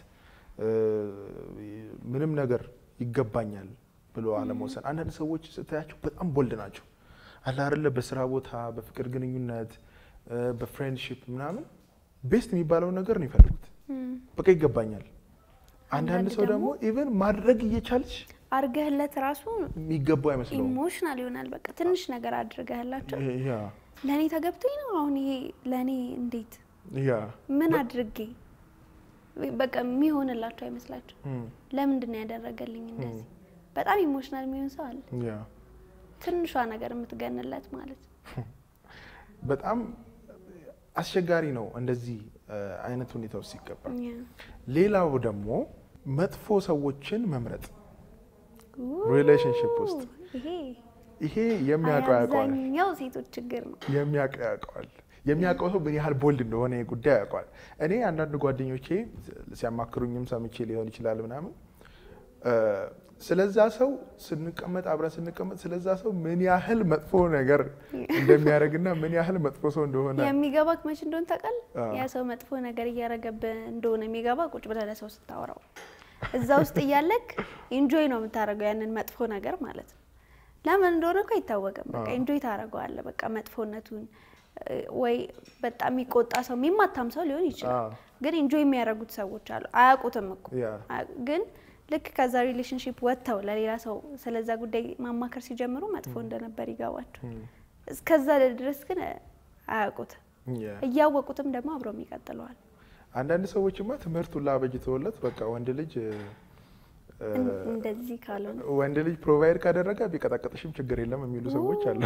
ምንም ነገር ይገባኛል ብሎ አለመወሰን። አንዳንድ ሰዎች ስታያቸው በጣም ቦልድ ናቸው አለ አይደለ? በስራ ቦታ፣ በፍቅር ግንኙነት፣ በፍሬንድሺፕ ምናምን ቤስት የሚባለው ነገር ነው ይፈልጉት። በቃ ይገባኛል። አንዳንድ ሰው ደግሞ ኢቭን ማድረግ እየቻልሽ አርገህለት ራሱ የሚገባው አይመስልም። ኢሞሽናል ይሆናል። በቃ ትንሽ ነገር አድርገህላቸው ያ ለኔ ተገብቶኝ ነው አሁን ይሄ ለኔ እንዴት ያ ምን አድርጌ በቃ የሚሆንላቸው አይመስላቸው። ለምንድን ነው ያደረገልኝ እንደዚህ? በጣም ኢሞሽናል የሚሆን ሰው አለ። ያ ትንሿ ነገር የምትገንለት ማለት በጣም አስቸጋሪ ነው እንደዚህ አይነት ሁኔታ ውስጥ ሲገባ። ሌላው ደግሞ መጥፎ ሰዎችን መምረጥ ሪሌሽንሺፕ ውስጥ ይሄ ይሄ የሚያውቀው ያውቀዋል። አብዛኛው ሴቶች ችግር ነው። የሚያውቀው ያውቀዋል። የሚያውቀው ሰው ምን ያህል ቦልድ እንደሆነ ጉዳይ ያውቀዋል። እኔ አንዳንድ ጓደኞቼ ሲያማክሩኝም ሰምቼ ሊሆን ይችላል ምናምን ስለዛ ሰው ስንቀመጥ አብረን ስንቀመጥ ስለዛ ሰው ምን ያህል መጥፎ ነገር እንደሚያደርግና ምን ያህል መጥፎ ሰው እንደሆነ የሚገባክ መች እንደሆነ ታውቃለህ? ያ ሰው መጥፎ ነገር እያደረገብህ እንደሆነ የሚገባ ቁጭ ብለህ ለሰው ስታወራው እዛ ውስጥ እያለክ ኢንጆይ ነው የምታደርገው ያንን መጥፎ ነገር ማለት ነው። ለምን እንደሆነ እኮ አይታወቅም። በቃ ኢንጆይ ታደርገዋለህ በቃ መጥፎነቱን። ወይ በጣም የሚቆጣ ሰው የሚማታም ሰው ሊሆን ይችላል፣ ግን ኢንጆይ የሚያደርጉት ሰዎች አሉ። አያውቁትም እኮ ግን ልክ ከዛ ሪሌሽንሺፕ ወጥተው ለሌላ ሰው ስለዛ ጉዳይ ማማከር ሲጀምሩ መጥፎ እንደነበር ይገባቸው። እስከዛ ድረስ ግን አያውቁትም። እያወቁትም ደግሞ አብረው ይቀጥላሉ። አንዳንድ ሰዎችማ ትምህርቱ ላበጅተውለት በቃ ወንድ ልጅ እንደዚህ ካልሆነ ወንድ ልጅ ፕሮቫይድ ካደረገ ቢቀጣቀጥሽም ችግር የለም የሚሉ ሰዎች አሉ።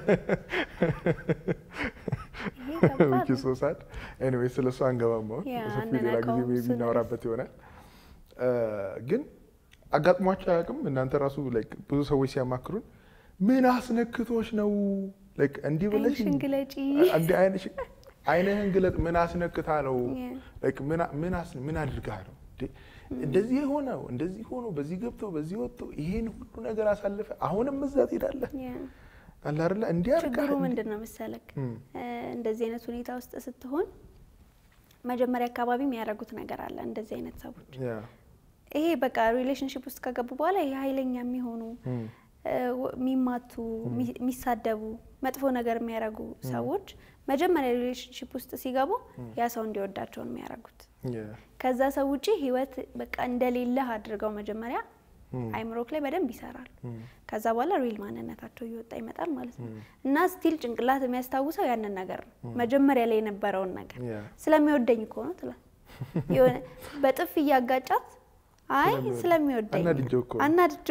which is so sad. Anyway, ስለሱ አንገባም ነው ሰፊ ሌላ ጊዜ የሚናወራበት ይሆናል። ግን አጋጥሟቸው አያውቅም? እናንተ ራሱ ላይክ ብዙ ሰዎች ሲያማክሩን ምን አስነክቶሽ ነው ላይክ እንዲህ ብለሽ እንግለጪ አንዴ አይነሽ አይነህን ግለጥ ምን አስነክታ ነው ላይክ ምን ምን አስ ምን አድርጋ ነው እንደዚህ ሆነው እንደዚህ ሆኖ በዚህ ገብቶ በዚህ ወጥቶ ይሄን ሁሉ ነገር አሳልፈ አሁንም እዛ ትሄዳለህ አለ አይደል? እንዴ አርካ ችግሩ ምንድነው መሰለክ እንደዚህ አይነት ሁኔታ ውስጥ ስትሆን መጀመሪያ አካባቢ የሚያደርጉት ነገር አለ እንደዚህ አይነት ሰዎች ይሄ በቃ ሪሌሽንሺፕ ውስጥ ከገቡ በኋላ ይሄ ኃይለኛ የሚሆኑ ሚማቱ ሚሳደቡ መጥፎ ነገር የሚያደርጉ ሰዎች መጀመሪያ ሪሌሽንሺፕ ውስጥ ሲገቡ ያ ሰው እንዲወዳቸው ነው የሚያደርጉት። ከዛ ሰው ውጪ ህይወት በቃ እንደሌለ አድርገው መጀመሪያ አይምሮክ ላይ በደንብ ይሰራል። ከዛ በኋላ ሪል ማንነታቸው ይወጣ ይመጣል ማለት ነው። እና ስቲል ጭንቅላት የሚያስታውሰው ያንን ነገር ነው መጀመሪያ ላይ የነበረውን ነገር ስለሚወደኝ እኮ ነው ትላ የሆነ በጥፍ ያጋጫት አይ ስለሚወደኝ አናድጆ እኮ አናድጆ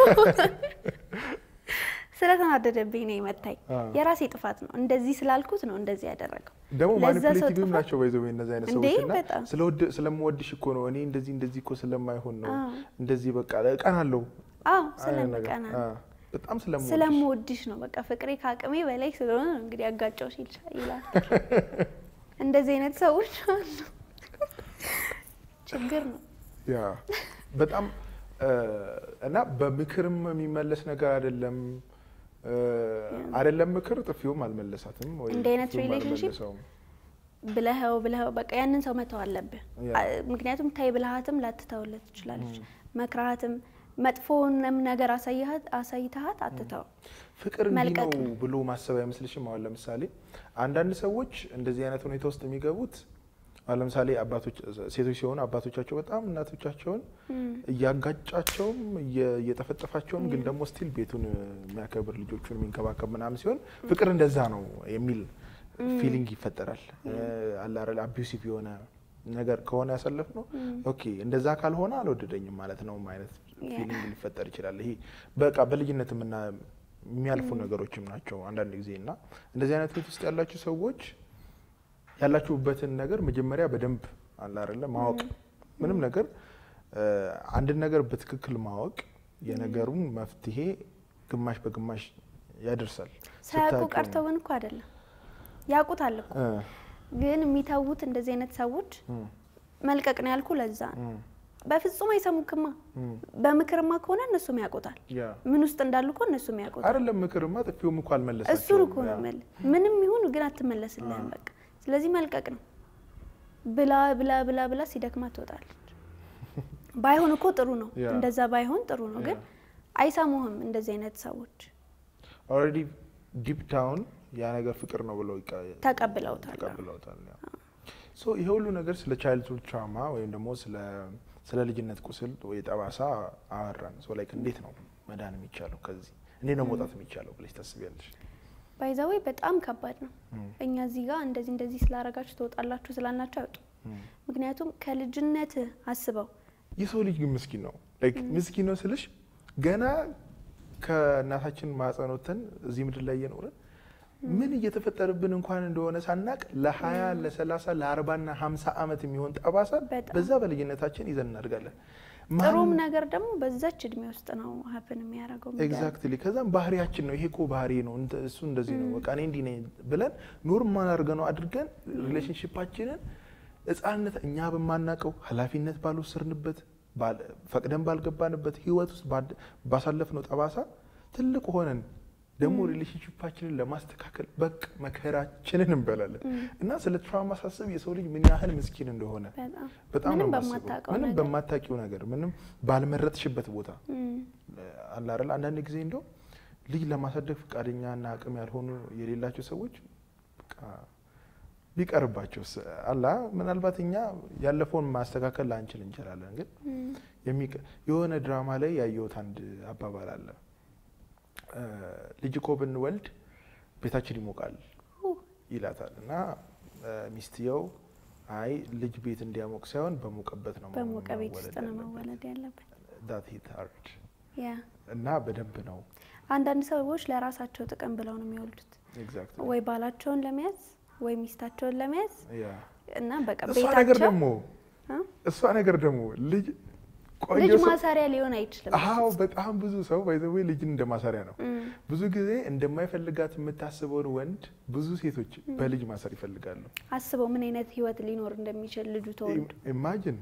ስለተናደደብኝ ነው የመታኝ የራሴ ጥፋት ነው እንደዚህ ስላልኩት ነው እንደዚህ ያደረገው። ደግሞ ማኒፑሌቲቭ ናቸው ባይዘው እነዚህ አይነት ሰዎችና ስለወድ ስለምወድሽ እኮ ነው እኔ እንደዚህ እንደዚህ እኮ ስለማይሆን ነው እንደዚህ በቃ ቀናለው። አዎ ስለምቀና በጣም ስለምወድሽ ስለምወድሽ ነው በቃ ፍቅሬ ካቅሜ በላይ ስለሆነ እንግዲህ ያጋጫው ይላል። እንደዚህ አይነት ሰዎች አሉ። ችግር ነው ያ በጣም እና በምክርም የሚመለስ ነገር አይደለም አይደለም ምክር ጥፊውም አልመለሳትም ወይ እንደ አይነት ሪሌሽንሺፕ ብለህው ብለህው በቃ ያንን ሰው መተው አለብህ። ምክንያቱም ታይ ብለሃትም ላትተውለት ትችላለች መክራሃትም መጥፎንም ነገር አሳይሃት አሳይተሃት አትተው። ፍቅር እንዲህ ነው ብሎ ማሰብ አይመስልሽም? አሁን ለምሳሌ አንዳንድ ሰዎች እንደዚህ አይነት ሁኔታ ውስጥ የሚገቡት አሁን ለምሳሌ አባቶች ሴቶች ሲሆኑ አባቶቻቸው በጣም እናቶቻቸውን እያጋጫቸውም እየተፈጠፋቸውም ግን ደግሞ ስቲል ቤቱን የሚያከብር ልጆቹን የሚንከባከብ ምናምን ሲሆን ፍቅር እንደዛ ነው የሚል ፊሊንግ ይፈጠራል። አለ አይደል? አቢዩሲቭ የሆነ ነገር ከሆነ ያሰለፍነው ኦኬ እንደዛ ካልሆነ አልወደደኝም ማለት ነው ማለት ፊሊንግ ሊፈጠር ይችላል። ይሄ በቃ በልጅነት እና የሚያልፉ ነገሮችም ናቸው አንዳንድ ጊዜና እንደዚህ አይነት ውስጥ ያላችሁ ሰዎች ያላችሁበትን ነገር መጀመሪያ በደንብ አለ አይደል ማወቅ ምንም ነገር አንድ ነገር በትክክል ማወቅ የነገሩን መፍትሄ ግማሽ በግማሽ ያደርሳል። ሳያውቁ ቀርተው እንኳ አይደለም ያውቁታል እኮ ግን የሚታውት እንደዚህ አይነት ሰዎች መልቀቅ ነው ያልኩ ለዛ ነው። በፍጹም አይሰሙክማ በምክርማ ከሆነ እነሱም ያውቁታል ምን ውስጥ እንዳሉ እኮ እነሱም ያውቁታል አይደለም። ምክርማ ጥፊውም እኮ አልመለሳቸው እሱ እኮ ነው ማለት ምንም ይሁን ግን አትመለስልህም በቃ ስለዚህ መልቀቅ ነው ብላ ብላ ብላ ብላ ሲደክማ ትወጣለች። ባይሆን እኮ ጥሩ ነው እንደዛ ባይሆን ጥሩ ነው ግን አይሰሙህም እንደዚህ አይነት ሰዎች ኦሬዲ ዲፕ ዳውን ያ ነገር ፍቅር ነው ብለው ተቀብለውታል ተቀብለውታል። ሶ ይሄ ሁሉ ነገር ስለ ቻይልድሁድ ትራውማ ወይም ደግሞ ስለ ስለ ልጅነት ቁስል ወይ ጠባሳ አወራን። ሶ ላይክ እንዴት ነው መዳን የሚቻለው ከዚህ እንዴት ነው መውጣት የሚቻለው ብለሽ ታስቢያለሽ? ባይዛዌ በጣም ከባድ ነው። እኛ እዚህ ጋር እንደዚህ እንደዚህ ስላረጋችሁ ተወጣላችሁ ስላልናችሁ አይወጡ። ምክንያቱም ከልጅነት አስበው የሰው ልጅ ግን ምስኪን ነው ላይክ ምስኪን ነው ስልሽ ገና ከእናታችን ማጸኖተን እዚህ ምድር ላይ እየኖርን ምን እየተፈጠረብን እንኳን እንደሆነ ሳናቅ ለ20 ለ30 ለ40 እና ሃምሳ አመት የሚሆን ጠባሳ በዛ በልጅነታችን ይዘን እናድጋለን። ጥሩም ነገር ደግሞ በዛች እድሜ ውስጥ ነው ሀፕን የሚያደርገው ማለት ኤግዛክትሊ። ከዛም ባህሪያችን ነው ይሄ እኮ ባህሪ ነው እሱ እንደዚህ ነው በቃ እኔ እንዲህ ነኝ ብለን ኖርማል አድርገነው አድርገን ሪሌሽንሺፓችንን ህፃንነት እኛ በማናቀው ኃላፊነት ባልወሰድንበት ፈቅደን ባልገባንበት ህይወት ውስጥ ባሳለፍነው ጠባሳ ትልቅ ሆነን ደግሞ ሪሌሽንሺፓችንን ለማስተካከል በቃ መከራችንን እንበላለን እና ስለ ትራውማ ሳስብ የሰው ልጅ ምን ያህል ምስኪን እንደሆነ በጣም ነው ማስበው። ምንም በማታውቂው ነገር ምንም ባልመረጥሽበት ቦታ አለ አይደል? አንዳንድ ጊዜ እንደው ልጅ ለማሳደግ ፈቃደኛና አቅም ያልሆኑ የሌላቸው ሰዎች በቃ ቢቀርባቸው አላ ምናልባት እኛ ያለፈውን ማስተካከል ላንችል እንችላለን። ግን የሆነ ድራማ ላይ ያየሁት አንድ አባባል አለ። ልጅ እኮ ብንወልድ ቤታችን ይሞቃል ይላታል እና ሚስትየው አይ ልጅ ቤት እንዲያሞቅ ሳይሆን በሞቀበት ነው በሞቀ ቤት ውስጥ ነው መወለድ ያለበት። that hit hard ያ እና በደንብ ነው አንዳንድ ሰዎች ለራሳቸው ጥቅም ብለው ነው የሚወልዱት። ኤግዛክትሊ ወይ ባላቸውን ለመያዝ ወይ ሚስታቸውን ለመያዝ ያ እና በቃ ቤታቸው እሷ ነገር ደግሞ እሷ ነገር ደግሞ ልጅ ልጅ ማሳሪያ ሊሆን አይችልም። አዎ በጣም ብዙ ሰው ባይዘው ልጅ እንደ ማሳሪያ ነው ብዙ ጊዜ እንደማይፈልጋት የምታስበውን ወንድ ብዙ ሴቶች በልጅ ማሰር ይፈልጋሉ። አስበው ምን አይነት ህይወት ሊኖር እንደሚችል ልጁ ተወልዶ ኢማጂን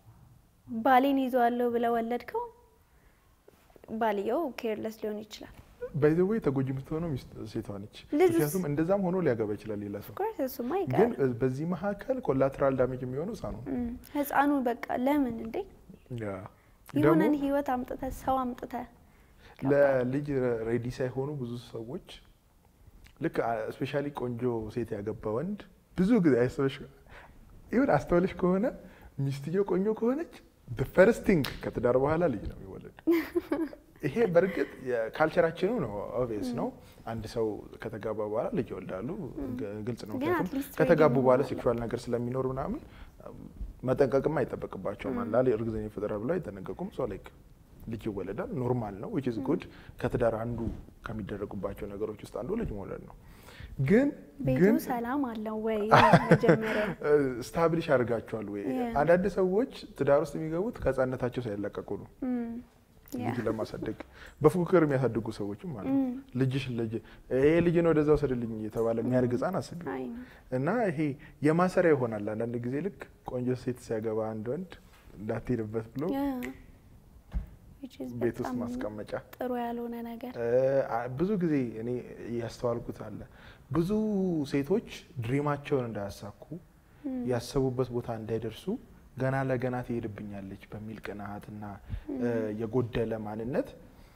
ባሌን ይዟለው ብለ ወለድከው ባልየው ኬርለስ ሊሆን ይችላል። ባይዘው ተጎጂ የምትሆነው ሴቷ ነች። ምክንያቱም እንደዛም ሆኖ ሊያገባ ይችላል ሌላ ሰው። ኮርስ እሱማ ይቀር ግን በዚህ መሀከል ኮላተራል ዳሜጅ የሚሆነው ህፃኑ ህፃኑ በቃ ለምን እንዴ ያ ይሁንን ህይወት አምጥተ ሰው አምጥተ ለልጅ ሬዲ ሳይሆኑ ብዙ ሰዎች ልክ ስፔሻሊ ቆንጆ ሴት ያገባ ወንድ ብዙ ጊዜ አይሰበሽ ይሁን አስተውለሽ ከሆነ ሚስትየው ቆንጆ ከሆነች the first thing ከትዳር በኋላ ልጅ ነው የሚወለድ። ይሄ በርግጥ የካልቸራችን ነው ኦብቪየስ ነው። አንድ ሰው ከተጋባ በኋላ ልጅ ይወልዳሉ ግልጽ ነው። ከተጋቡ በኋላ ሴክሹዋል ነገር ስለሚኖር ምናምን መጠንቀቅም አይጠበቅባቸውም። አንዳንዴ እርግዝና ይፈጠራል ብለው አይጠነቀቁም። ሶ ላይክ ልጅ ይወለዳል ኖርማል ነው which is good። ከትዳር አንዱ ከሚደረጉባቸው ነገሮች ውስጥ አንዱ ልጅ መውለድ ነው። ግን ግን ሰላም አለው ወይ መጀመሪያ ስታብሊሽ አድርጋቸዋል ወይ? አንዳንድ ሰዎች ትዳር ውስጥ የሚገቡት ከህፃንነታቸው ሳይለቀቁ ነው ልጅ ለማሳደግ በፉክክር የሚያሳድጉ ሰዎችም አሉ። ልጅሽ ልጅ ይሄ ልጅ ነው ወደዛው ሰደልኝ የተባለ የሚያርግ ህፃን አስቢ እና ይሄ የማሰሪያ ይሆናል። አንዳንድ ጊዜ ልክ ቆንጆ ሴት ሲያገባ አንድ ወንድ እንዳትሄድበት ብሎ ቤት ውስጥ ማስቀመጫ ጥሩ ያልሆነ ነገር ብዙ ጊዜ እኔ ያስተዋልኩት አለ። ብዙ ሴቶች ድሪማቸውን እንዳያሳኩ ያሰቡበት ቦታ እንዳይደርሱ ገና ለገና ትሄድብኛለች በሚል ቅናትና የጎደለ ማንነት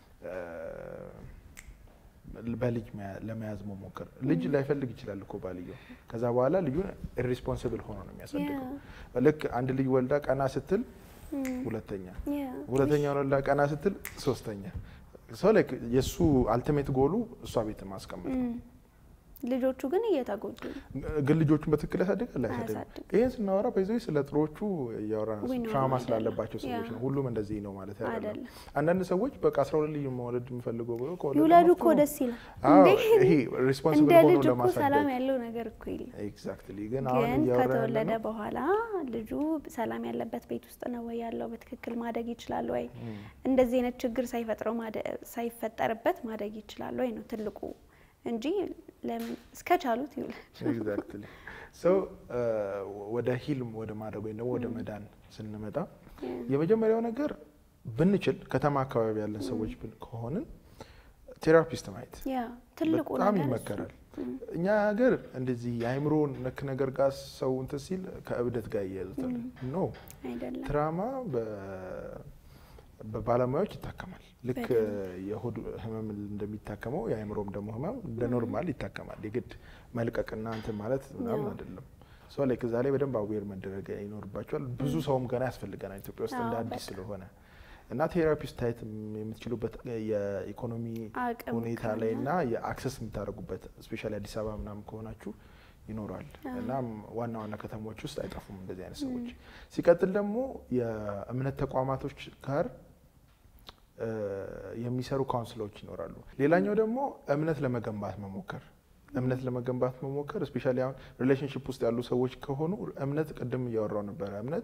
በልጅ ለመያዝ መሞከር። ልጅ ላይፈልግ ይችላል እኮ ባልየው። ከዛ በኋላ ልጁን ኢሬስፖንሲብል ሆኖ ነው የሚያሳድገው። ልክ አንድ ልጅ ወልዳ ቀና ስትል ሁለተኛ ሁለተኛ ወልዳ ቀና ስትል ሶስተኛ ሰው ላይክ የሱ አልቲሜት ጎሉ እሷ ቤት ማስቀመጥ ነው። ልጆቹ ግን እየተጎዱ ግን ልጆቹን በትክክል ያሳድጋል አይደለም? ይሄን ስናወራ በዚህ ስለ ጥሮቹ ያወራን ትራውማ ስላለባቸው ሰዎች ነው። ሁሉም እንደዚህ ነው ማለት አይደለም። አንዳንድ ሰዎች በቃ አስራ ሁለት ልጅ መውለድ የሚፈልጉ ብለው ከወለዱ ይውለዱ እኮ ደስ ይላል እንዴ? ይሄ ሪስፖንሲብል ሆኖ ለማሳደግ ሰላም ያለው ነገር እኮ ይል ኤግዛክትሊ። ግን አሁን ያወራን ከተወለደ በኋላ ልጁ ሰላም ያለበት ቤት ውስጥ ነው ወይ ያለው? በትክክል ማደግ ይችላል ወይ? እንደዚህ አይነት ችግር ሳይፈጥረው ሳይፈጠርበት ማደግ ይችላል ወይ ነው ትልቁ እንጂ ለምን እስከቻሉት ይውላል። ኤግዛክትሊ ሶ ወደ ሂልም ወደ ማድረግ ወይ ነው ወደ መዳን ስንመጣ የመጀመሪያው ነገር ብንችል ከተማ አካባቢ ያለን ሰዎች ከሆነን ቴራፒስት ማየት ያ ትልቁ ነገር በጣም ይመከራል። እኛ ሀገር እንደዚህ የአይምሮ ነክ ነገር ጋር ሰው እንትን ሲል ከእብደት ጋር ያያዙታል። ኖ አይደለም። ትራማ በባለሙያዎች ይታከማል። ልክ የሆድ ህመም እንደሚታከመው የአይምሮም ደግሞ ህመም እንደ ኖርማል ይታከማል። የግድ መልቀቅና እንትን ማለት ምናምን አይደለም። ሶ ላይክ እዛ ላይ በደንብ አዌር መደረግ ይኖርባቸዋል። ብዙ ሰውም ገና ያስፈልገናል ኢትዮጵያ ውስጥ እንደ አዲስ ስለሆነ እና ቴራፒስት ታይት የምትችሉበት የኢኮኖሚ ሁኔታ ላይና የአክሰስ የምታደርጉበት ስፔሻሊ አዲስ አበባ ምናምን ከሆናችሁ ይኖራል እና ዋና ዋና ከተሞች ውስጥ አይጠፉም እንደዚህ አይነት ሰዎች። ሲቀጥል ደግሞ የእምነት ተቋማቶች ጋር የሚሰሩ ካውንስሎች ይኖራሉ። ሌላኛው ደግሞ እምነት ለመገንባት መሞከር እምነት ለመገንባት መሞከር ስፔሻሊ አሁን ሪሌሽንሺፕ ውስጥ ያሉ ሰዎች ከሆኑ እምነት ቅድም እያወራው ነበር እምነት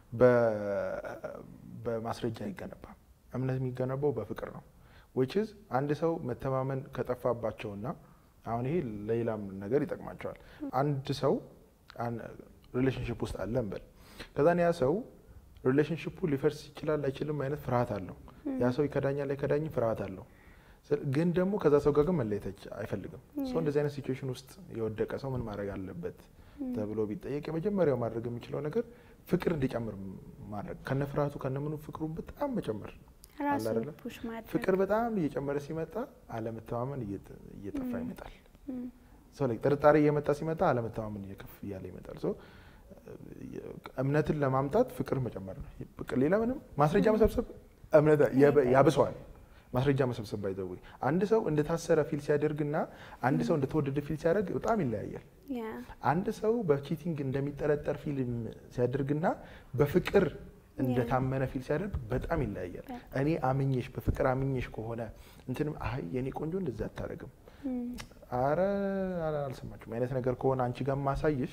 በማስረጃ አይገነባም። እምነት የሚገነባው በፍቅር ነው which is አንድ ሰው መተማመን ከጠፋባቸውና አሁን ይሄ ለሌላም ነገር ይጠቅማቸዋል። አንድ ሰው ሪሌሽንሺፕ ውስጥ አለ እንበል ከዛን ያ ሰው ሪሌሽንሺፑ ሊፈርስ ይችላል አይችልም አይነት ፍርሃት አለው። ያ ሰው ይከዳኛል አይከዳኝም ፍርሃት አለው። ግን ደግሞ ከዛ ሰው ጋር ግን መለየት አይፈልግም። ሰው እንደዚህ አይነት ሲቹዌሽን ውስጥ የወደቀ ሰው ምን ማድረግ አለበት ተብሎ ቢጠየቅ የመጀመሪያው ማድረግ የሚችለው ነገር ፍቅር እንዲጨምር ማድረግ፣ ከነፍርሃቱ ከነምኑ ፍቅሩን በጣም መጨመር አላረለ። ፍቅር በጣም እየጨመረ ሲመጣ አለመተማመን እየጠፋ ይመጣል። ሰው ላይ ጥርጣሬ እየመጣ ሲመጣ አለመተማመን እየከፍ እያለ ይመጣል። ሰው እምነትን ለማምጣት ፍቅር መጨመር ነው። ፍቅር ሌላ ምንም ማስረጃ መሰብሰብ እምነት ያብሰዋል። ማስረጃ መሰብሰብ ባይዘው አንድ ሰው እንደታሰረ ፊል ሲያደርግና አንድ ሰው እንደተወደደ ፊል ሲያደርግ በጣም ይለያያል። አንድ ሰው በቺቲንግ እንደሚጠረጠር ፊልም ሲያደርግና በፍቅር እንደታመነ ፊል ሲያደርግ በጣም ይለያያል። እኔ አምኜሽ በፍቅር አምኜሽ ከሆነ እንትንም አይ የኔ ቆንጆ እንደዛ አታረግም አረ አልሰማችሁም አይነት ነገር ከሆነ አንቺ ጋር ማሳየሽ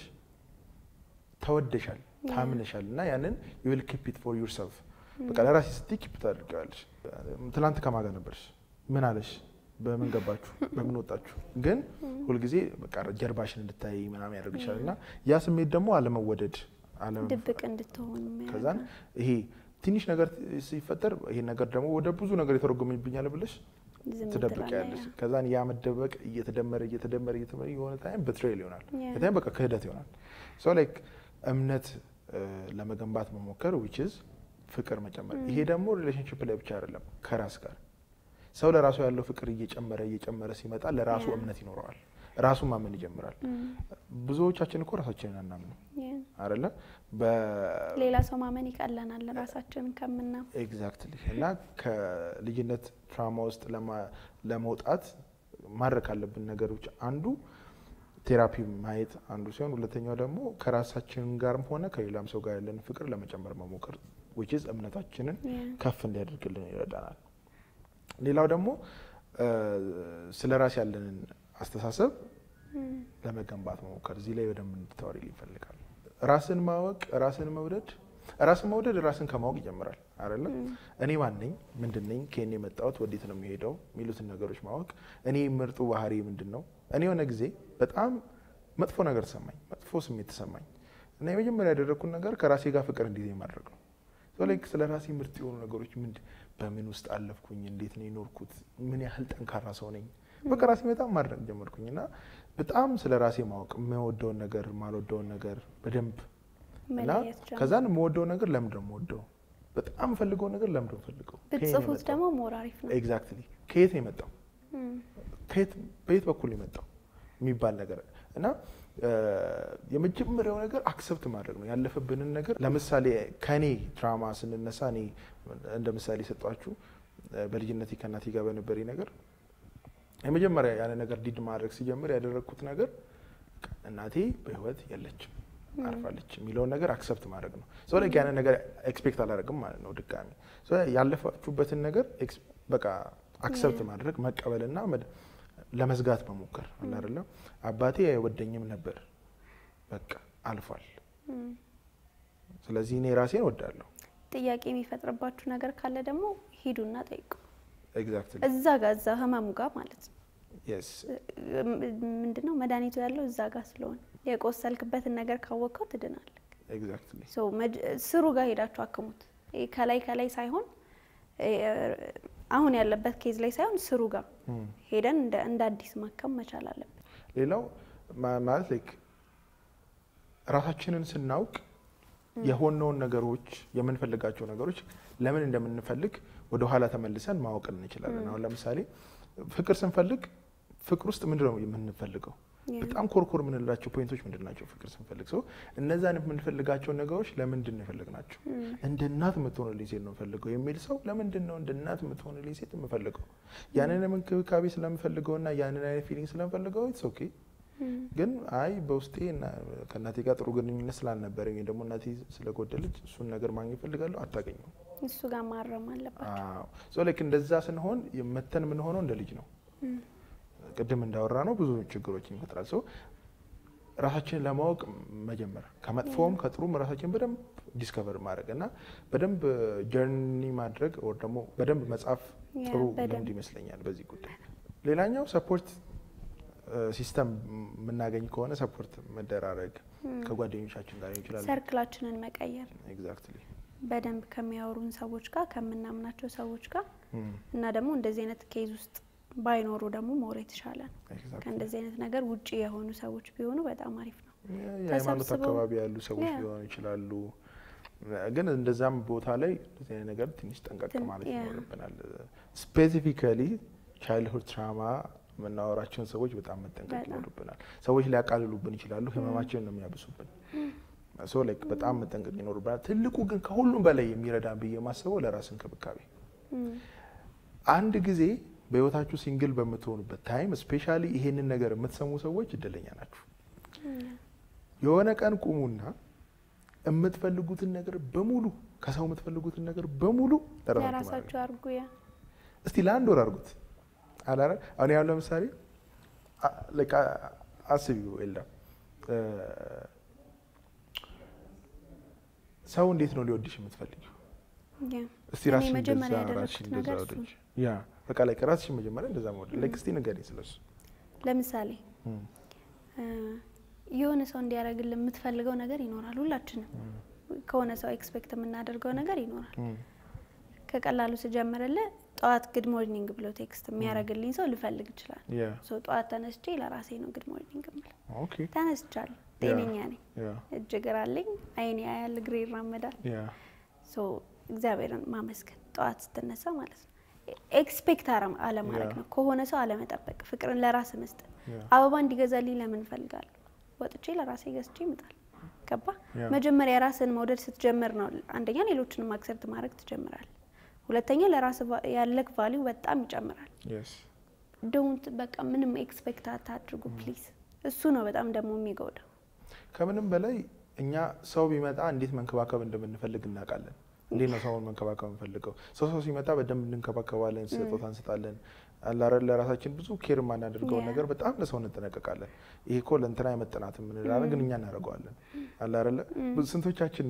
ተወደሻል ታምነሻል እና ያንን you will keep it for yourself በቃ ለራስሽ ስትይ keep ታደርጋለሽ። ትላንት ከማን ጋር ነበርሽ ምን አለሽ በምን ገባችሁ በምን ወጣችሁ ግን ሁሉ ጊዜ በቃ ጀርባሽን እንድታይ ምናምን ያደርግሻልና ያ ስሜት ደግሞ አለመወደድ አለም ድብቅ እንድትሆን ከዛን ይሄ ትንሽ ነገር ሲፈጠር ይሄ ነገር ደግሞ ወደ ብዙ ነገር የተረጎመብኛል ብለሽ ትደብቂያለሽ። ከዛን ያ መደበቅ እየተደመረ እየተደመረ እየተደመረ የሆነ ታይም በትሬል ይሆናል። ታይም በቃ ክህደት ይሆናል። ሶ ላይክ እምነት ለመገንባት መሞከር which is ፍቅር መጨመር። ይሄ ደግሞ ሪሌሽንሺፕ ላይ ብቻ አይደለም ከራስ ጋር ሰው ለራሱ ያለው ፍቅር እየጨመረ እየጨመረ ሲመጣ ለራሱ እምነት ይኖረዋል። ራሱ ማመን ይጀምራል። ብዙዎቻችን እኮ ራሳችንን አናምንም አይደለ? በሌላ ሰው ማመን ይቀለናል ራሳችንን ከምና ኤግዛክትሊ። እና ከልጅነት ትራውማ ውስጥ ለመውጣት ማድረግ ካለብን ነገሮች አንዱ ቴራፒ ማየት አንዱ ሲሆን ሁለተኛው ደግሞ ከራሳችን ጋርም ሆነ ከሌላም ሰው ጋር ያለን ፍቅር ለመጨመር መሞከር which is እምነታችንን ከፍ እንዲያደርግልን ይረዳናል። ሌላው ደግሞ ስለራስ ያለንን አስተሳሰብ ለመገንባት መሞከር እዚህ ላይ በደንብ እንድታወሪ ይፈልጋል። ራስን ማወቅ ራስን መውደድ ራስን መውደድ ራስን ከማወቅ ይጀምራል አይደለ? እኔ ማን ነኝ ምንድን ነኝ ከኔ የመጣሁት ወዴት ነው የሚሄደው የሚሉትን ነገሮች ማወቅ። እኔ ምርጡ ባህሪ ምንድነው? እኔ የሆነ ጊዜ በጣም መጥፎ ነገር ተሰማኝ፣ መጥፎ ስሜት ተሰማኝ እና የመጀመሪያ ያደረኩት ነገር ከራሴ ጋር ፍቅር እንዲይዘኝ ማድረግ ነው። ሶ ላይክ ስለ ራሴ ምርጥ የሆኑ ነገሮች ምን በምን ውስጥ አለፍኩኝ፣ እንዴት ነው የኖርኩት፣ ምን ያህል ጠንካራ ሰው ነኝ በቃ ራሴ በጣም ማድረግ ጀመርኩኝና በጣም ስለ ራሴ ማወቅ የምወደውን ነገር ማልወደውን ነገር በደንብ እና ከዛን የምወደው ነገር ለምን ነው የምወደው በጣም ፈልገው ነገር ለምን ነው ፈልገው በጽሁፉት ደግሞ ሞር አሪፍ ነው። ኤግዛክትሊ ከየት ነው የመጣው ከየት በየት በኩል የመጣው የሚባል ነገር እና የመጀመሪያው ነገር አክሰፕት ማድረግ ነው ያለፈብንን ነገር። ለምሳሌ ከኔ ትራውማ ስንነሳ እኔ እንደ ምሳሌ ሰጣችሁ በልጅነቴ ከእናቴ ጋር በነበረኝ ነገር የመጀመሪያ ያለ ነገር ዲድ ማድረግ ሲጀምር ያደረኩት ነገር እናቴ በህይወት የለችም አርፋለች የሚለው ነገር አክሰፕት ማድረግ ነው። ሶ ለክ ያለ ነገር ኤክስፔክት አላደረግም ማለት ነው ድጋሚ። ሶ ያለፋችሁበትን ነገር በቃ አክሰፕት ማድረግ መቀበልና ለመዝጋት መሞከር አለ አይደለ? አባቴ አይወደኝም ነበር በቃ አልፏል። ስለዚህ እኔ ራሴን ወዳለሁ። ጥያቄ የሚፈጥርባችሁ ነገር ካለ ደግሞ ሂዱና ጠይቁ። ኤግዛክትሊ እዛ ጋር እዛ ህመሙ ጋር ማለት ነው። yes ምንድነው መድኃኒቱ ያለው እዛ ጋር ስለሆነ የቆሰልክበትን ነገር ካወቀው ትድናለህ። ኤግዛክትሊ ሶ ስሩ ጋር ሄዳችሁ አክሙት። ከላይ ከላይ ሳይሆን አሁን ያለበት ኬዝ ላይ ሳይሆን ስሩ ጋር ሄደን እንደ አዲስ ማከም መቻል አለብን። ሌላው ማለት ላይክ ራሳችንን ስናውቅ የሆነውን ነገሮች የምንፈልጋቸው ነገሮች ለምን እንደምንፈልግ ወደ ኋላ ተመልሰን ማወቅ እንችላለን። አሁን ለምሳሌ ፍቅር ስንፈልግ ፍቅር ውስጥ ምንድነው የምንፈልገው? በጣም ኮርኮር ምንላቸው ፖይንቶች ምንድናቸው? ፍቅር ስንፈልግ ሰው እነዛን የምንፈልጋቸው ነገሮች ለምንድን ነው የፈለግናቸው? እንደ እናት የምትሆንልኝ ሴት ነው ፈልገው የሚል ሰው ለምንድን ነው እንደ እናት የምትሆንልኝ ሴት የምፈልገው? ያንን እንክብካቤ ስለምፈልገውና ያንን አይነት ፊሊንግ ስለምፈልገው ኢትስ ኦኬ። ግን አይ በውስጤ ከእናቴ ጋር ጥሩ ግንኙነት ስላልነበረኝ ደግሞ እናቴ ስለጎደለች እሱን ነገር ማግኘት ፈልጋለሁ አታገኘው። እሱ ጋር ማረም አለባችሁ። አዎ ሶ ላይክ እንደዛ ስንሆን መተን ምን ሆኖ እንደ ልጅ ነው። ቅድም እንዳወራ ነው ብዙ ችግሮች ይፈጥራል። ሶ ራሳችንን ለማወቅ መጀመር ከመጥፎም ከጥሩም ራሳችንን በደንብ ዲስከቨር ማድረግና በደንብ ጀርኒ ማድረግ ወይ ደግሞ በደንብ መጻፍ ጥሩ ልምድ ይመስለኛል በዚህ ጉዳይ። ሌላኛው ሰፖርት ሲስተም የምናገኝ ከሆነ ሰፖርት መደራረግ ከጓደኞቻችን ጋር ይችላል። ሰርክላችንን መቀየር ኤግዛክትሊ በደንብ ከሚያወሩን ሰዎች ጋር ከምናምናቸው ሰዎች ጋር እና ደግሞ እንደዚህ አይነት ኬዝ ውስጥ ባይኖሩ ደግሞ ሞር የተሻለ ነው። ከእንደዚህ አይነት ነገር ውጪ የሆኑ ሰዎች ቢሆኑ በጣም አሪፍ ነው። የሃይማኖት አካባቢ ያሉ ሰዎች ሊሆኑ ይችላሉ። ግን እንደዛም ቦታ ላይ እንደዚህ አይነት ነገር ትንሽ ጠንቀቅ ማለት ይኖርብናል። ስፔሲፊካሊ ቻይልድሁድ ትራማ የምናወራቸውን ሰዎች በጣም መጠንቀቅ ይኖርብናል። ሰዎች ሊያቃልሉብን ይችላሉ፣ ህመማችንን ነው የሚያብሱብን። ሶ ላይክ በጣም መጠንቀቅ ይኖርብናል። ትልቁ ግን ከሁሉም በላይ የሚረዳን ብዬ ማስበው ለራስ እንክብካቤ። አንድ ጊዜ በህይወታችሁ ሲንግል በምትሆኑበት ታይም ስፔሻሊ ይሄንን ነገር የምትሰሙ ሰዎች እድለኛ ናችሁ። የሆነ ቀን ቁሙና የምትፈልጉትን ነገር በሙሉ ከሰው የምትፈልጉትን ነገር በሙሉ ለራሳችሁ አርጉ። ያ እስቲ ለአንድ ወር አርጉት አላረ አሁን ያው ለምሳሌ ለካ አስቢው ኤልዳ ሰው እንዴት ነው ሊወድሽ የምትፈልጊው? ያ እስቲ ራስሽን መጀመሪያ ያደረግሽው ነገር ያ በቃ ላይ ራስሽን መጀመሪያ እንደዛ ማለት ላይክ እስቲ ንገሪኝ ስለሱ። ለምሳሌ የሆነ ሰው እንዲያረግልን የምትፈልገው ነገር ይኖራል። ሁላችንም ከሆነ ሰው ኤክስፔክት የምናደርገው ነገር ይኖራል። ከቀላሉ ስጀምርልህ ጧት ጉድ ሞርኒንግ ብሎ ቴክስት የሚያረግልኝ ሰው ልፈልግ ይችላል። ሶ ጧት ተነስቼ ለራሴ ነው ጉድ ሞርኒንግ ማለት ኦኬ ተነስቻለሁ፣ ጤነኛ ነኝ፣ እጅ እግር አለኝ፣ አይኔ ያያል፣ እግሬ ይራመዳል። ሶ እግዚአብሔርን ማመስገን ጧት ስትነሳ ማለት ነው። ኤክስፔክት አለማድረግ ነው፣ ከሆነ ሰው አለመጠበቅ፣ ፍቅርን ለራስ መስጠት። አበባ እንዲገዛልኝ ለምን ፈልጋለሁ? ወጥቼ ለራሴ ገዝቼ ይመጣል። ገባ? መጀመሪያ ራስን መውደድ ስትጀምር ነው አንደኛ ሌሎችንም አክሰፕት ማድረግ ትጀምራለህ። ሁለተኛ ለራስ ያለክ ቫልዩ በጣም ይጨምራል። yes ዶንት በቃ ምንም ኤክስፔክት አታድርጉ ፕሊዝ። እሱ ነው በጣም ደግሞ የሚጎዳው። ከምንም በላይ እኛ ሰው ቢመጣ እንዴት መንከባከብ እንደምንፈልግ እናውቃለን። እንዴት ነው ሰውን መንከባከብ እንፈልገው? ሰው ሰው ሲመጣ በደንብ እንከባከባለን፣ ስጦታ እንሰጣለን። አላረለ ለራሳችን ብዙ ኬር ማናደርገው ነገር በጣም ለሰው እንጠነቀቃለን። ይሄ እኮ ለእንትና አይመጥናትም እንላለን፣ ግን እኛ እናደርገዋለን። አላረለ ስንቶቻችን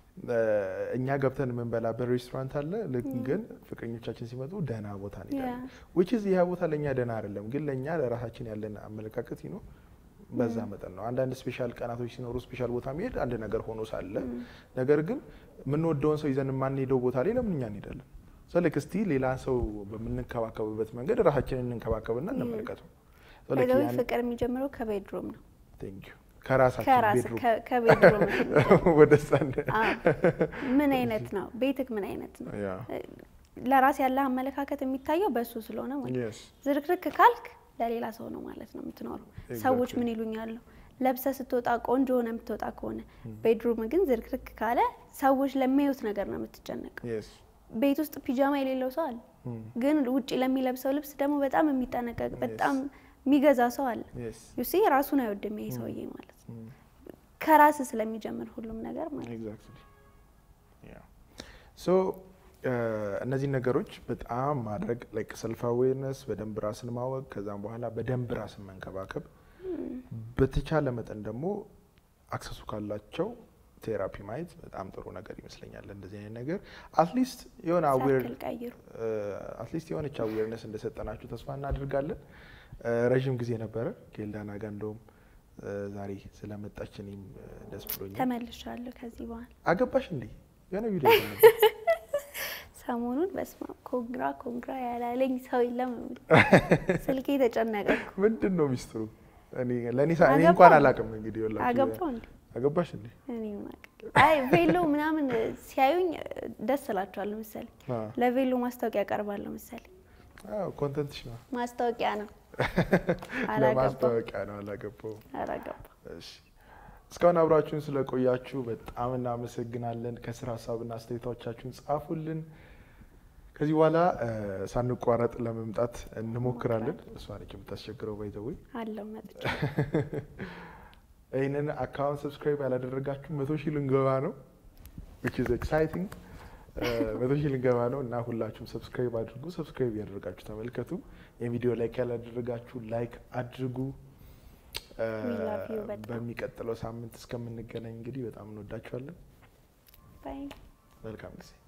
እኛ ገብተን የምንበላበት ሬስቶራንት አለ፣ ግን ፍቅረኞቻችን ሲመጡ ደህና ቦታ ነው ይላል። which is ይሄ ቦታ ለኛ ደህና አይደለም፣ ግን ለኛ ለራሳችን ያለን አመለካከት ነው በዛ መጠን ነው። አንዳንድ ስፔሻል ቀናቶች ሲኖሩ ስፔሻል ቦታ መሄድ አንድ ነገር ሆኖ ሳለ ነገር ግን ምንወደውን ሰው ይዘን ማንሄደው ቦታ ላይ ለምን እኛ እንሄዳለን? ስለዚህ እስቲ ሌላ ሰው በምንከባከብበት መንገድ ራሳችንን እንከባከብና እንመልከተው። ስለዚህ ፍቅር የሚጀምረው ከቤድሩም ነው። thank you ከራሳችን ቤድሩም ከቤድሩም ወደ ሳንደ ምን አይነት ነው ቤትክ? ምን አይነት ነው? ለራስ ያለ አመለካከት የሚታየው በሱ ስለሆነ ማለት ዝርክርክ ካልክ ለሌላ ሰው ነው ማለት ነው የምትኖረው። ሰዎች ምን ይሉኛል ለብሰ ስትወጣ ቆንጆ ሆነ የምትወጣ ከሆነ ቤድሩም ግን ዝርክርክ ካለ ሰዎች ለሚያዩት ነገር ነው የምትጨነቀው። ቤት ውስጥ ፒጃማ የሌለው ሰው አለ፣ ግን ውጪ ለሚለብሰው ልብስ ደግሞ በጣም የሚጠነቀቅ በጣም የሚገዛ ሰው አለ። you see ራሱን አይወድም ይሄ ሰውዬ ማለት ነው። ከራስ ስለሚጀምር ሁሉም ነገር ማለት ነው። exactly yeah so እነዚህ ነገሮች በጣም ማድረግ like self awareness በደንብ ራስን ማወቅ፣ ከዛም በኋላ በደንብ ራስን መንከባከብ፣ በተቻለ መጠን ደግሞ አክሰሱ ካላቸው ቴራፒ ማየት በጣም ጥሩ ነገር ይመስለኛል። እንደዚህ አይነት ነገር አትሊስት የሆነ አዌር አትሊስት የሆነ አዌርነስ እንደሰጠናችሁ ተስፋ እናደርጋለን። ረጅም ጊዜ ነበረ ከኤልዳና ጋር እንደውም ዛሬ ስለመጣች እኔም ደስ ብሎኛል። ተመልሻለሁ ከዚህ በኋላ። አገባሽ እንዴ? የሆነ ቪዲዮ ነው ሰሞኑን በስማ ኮንግራ ኮንግራ ያላለኝ ሰው የለም። ስልኬ ተጨነቀ። ምንድነው ሚስጥሩ? እኔ ለኔ እኔ እንኳን አላውቅም። እንግዲህ ወላሂ አገባው እንዴ? አገባሽ እንዴ? እኔ ማቅ አይ ቬሎ ምናምን ሲያዩኝ ደስ እላቸዋለሁ መሰለኝ። ለቬሎ ማስታወቂያ ቀርባለሁ መሰለኝ። አዎ ኮንተንትሽ ነው። ማስታወቂያ ነው። ለማስታወቂያ ነው። አላገባው አላገባው። እሺ እስካሁን አብራችሁን ስለቆያችሁ በጣም እናመሰግናለን። ከስራ ሀሳብና አስተያየቶቻችሁን ጻፉልን። ከዚህ በኋላ ሳንቋረጥ ለመምጣት እንሞክራለን። እሷ ነች የምታስቸግረው ባይዘው አለው መጥቼ ይሄንን አካውንት ሰብስክራይብ ያላደረጋችሁ መቶ ሺህ ልንገባ ነው which is exciting መቶ ሺህ ልንገባ ነው እና ሁላችሁም ሰብስክራይብ አድርጉ። ሰብስክራይብ ያደረጋችሁ ተመልከቱ። የቪዲዮ ላይክ ያላደረጋችሁ ላይክ አድርጉ። በሚቀጥለው ሳምንት እስከምንገናኝ እንግዲህ በጣም እንወዳችኋለን። ባይ። መልካም ጊዜ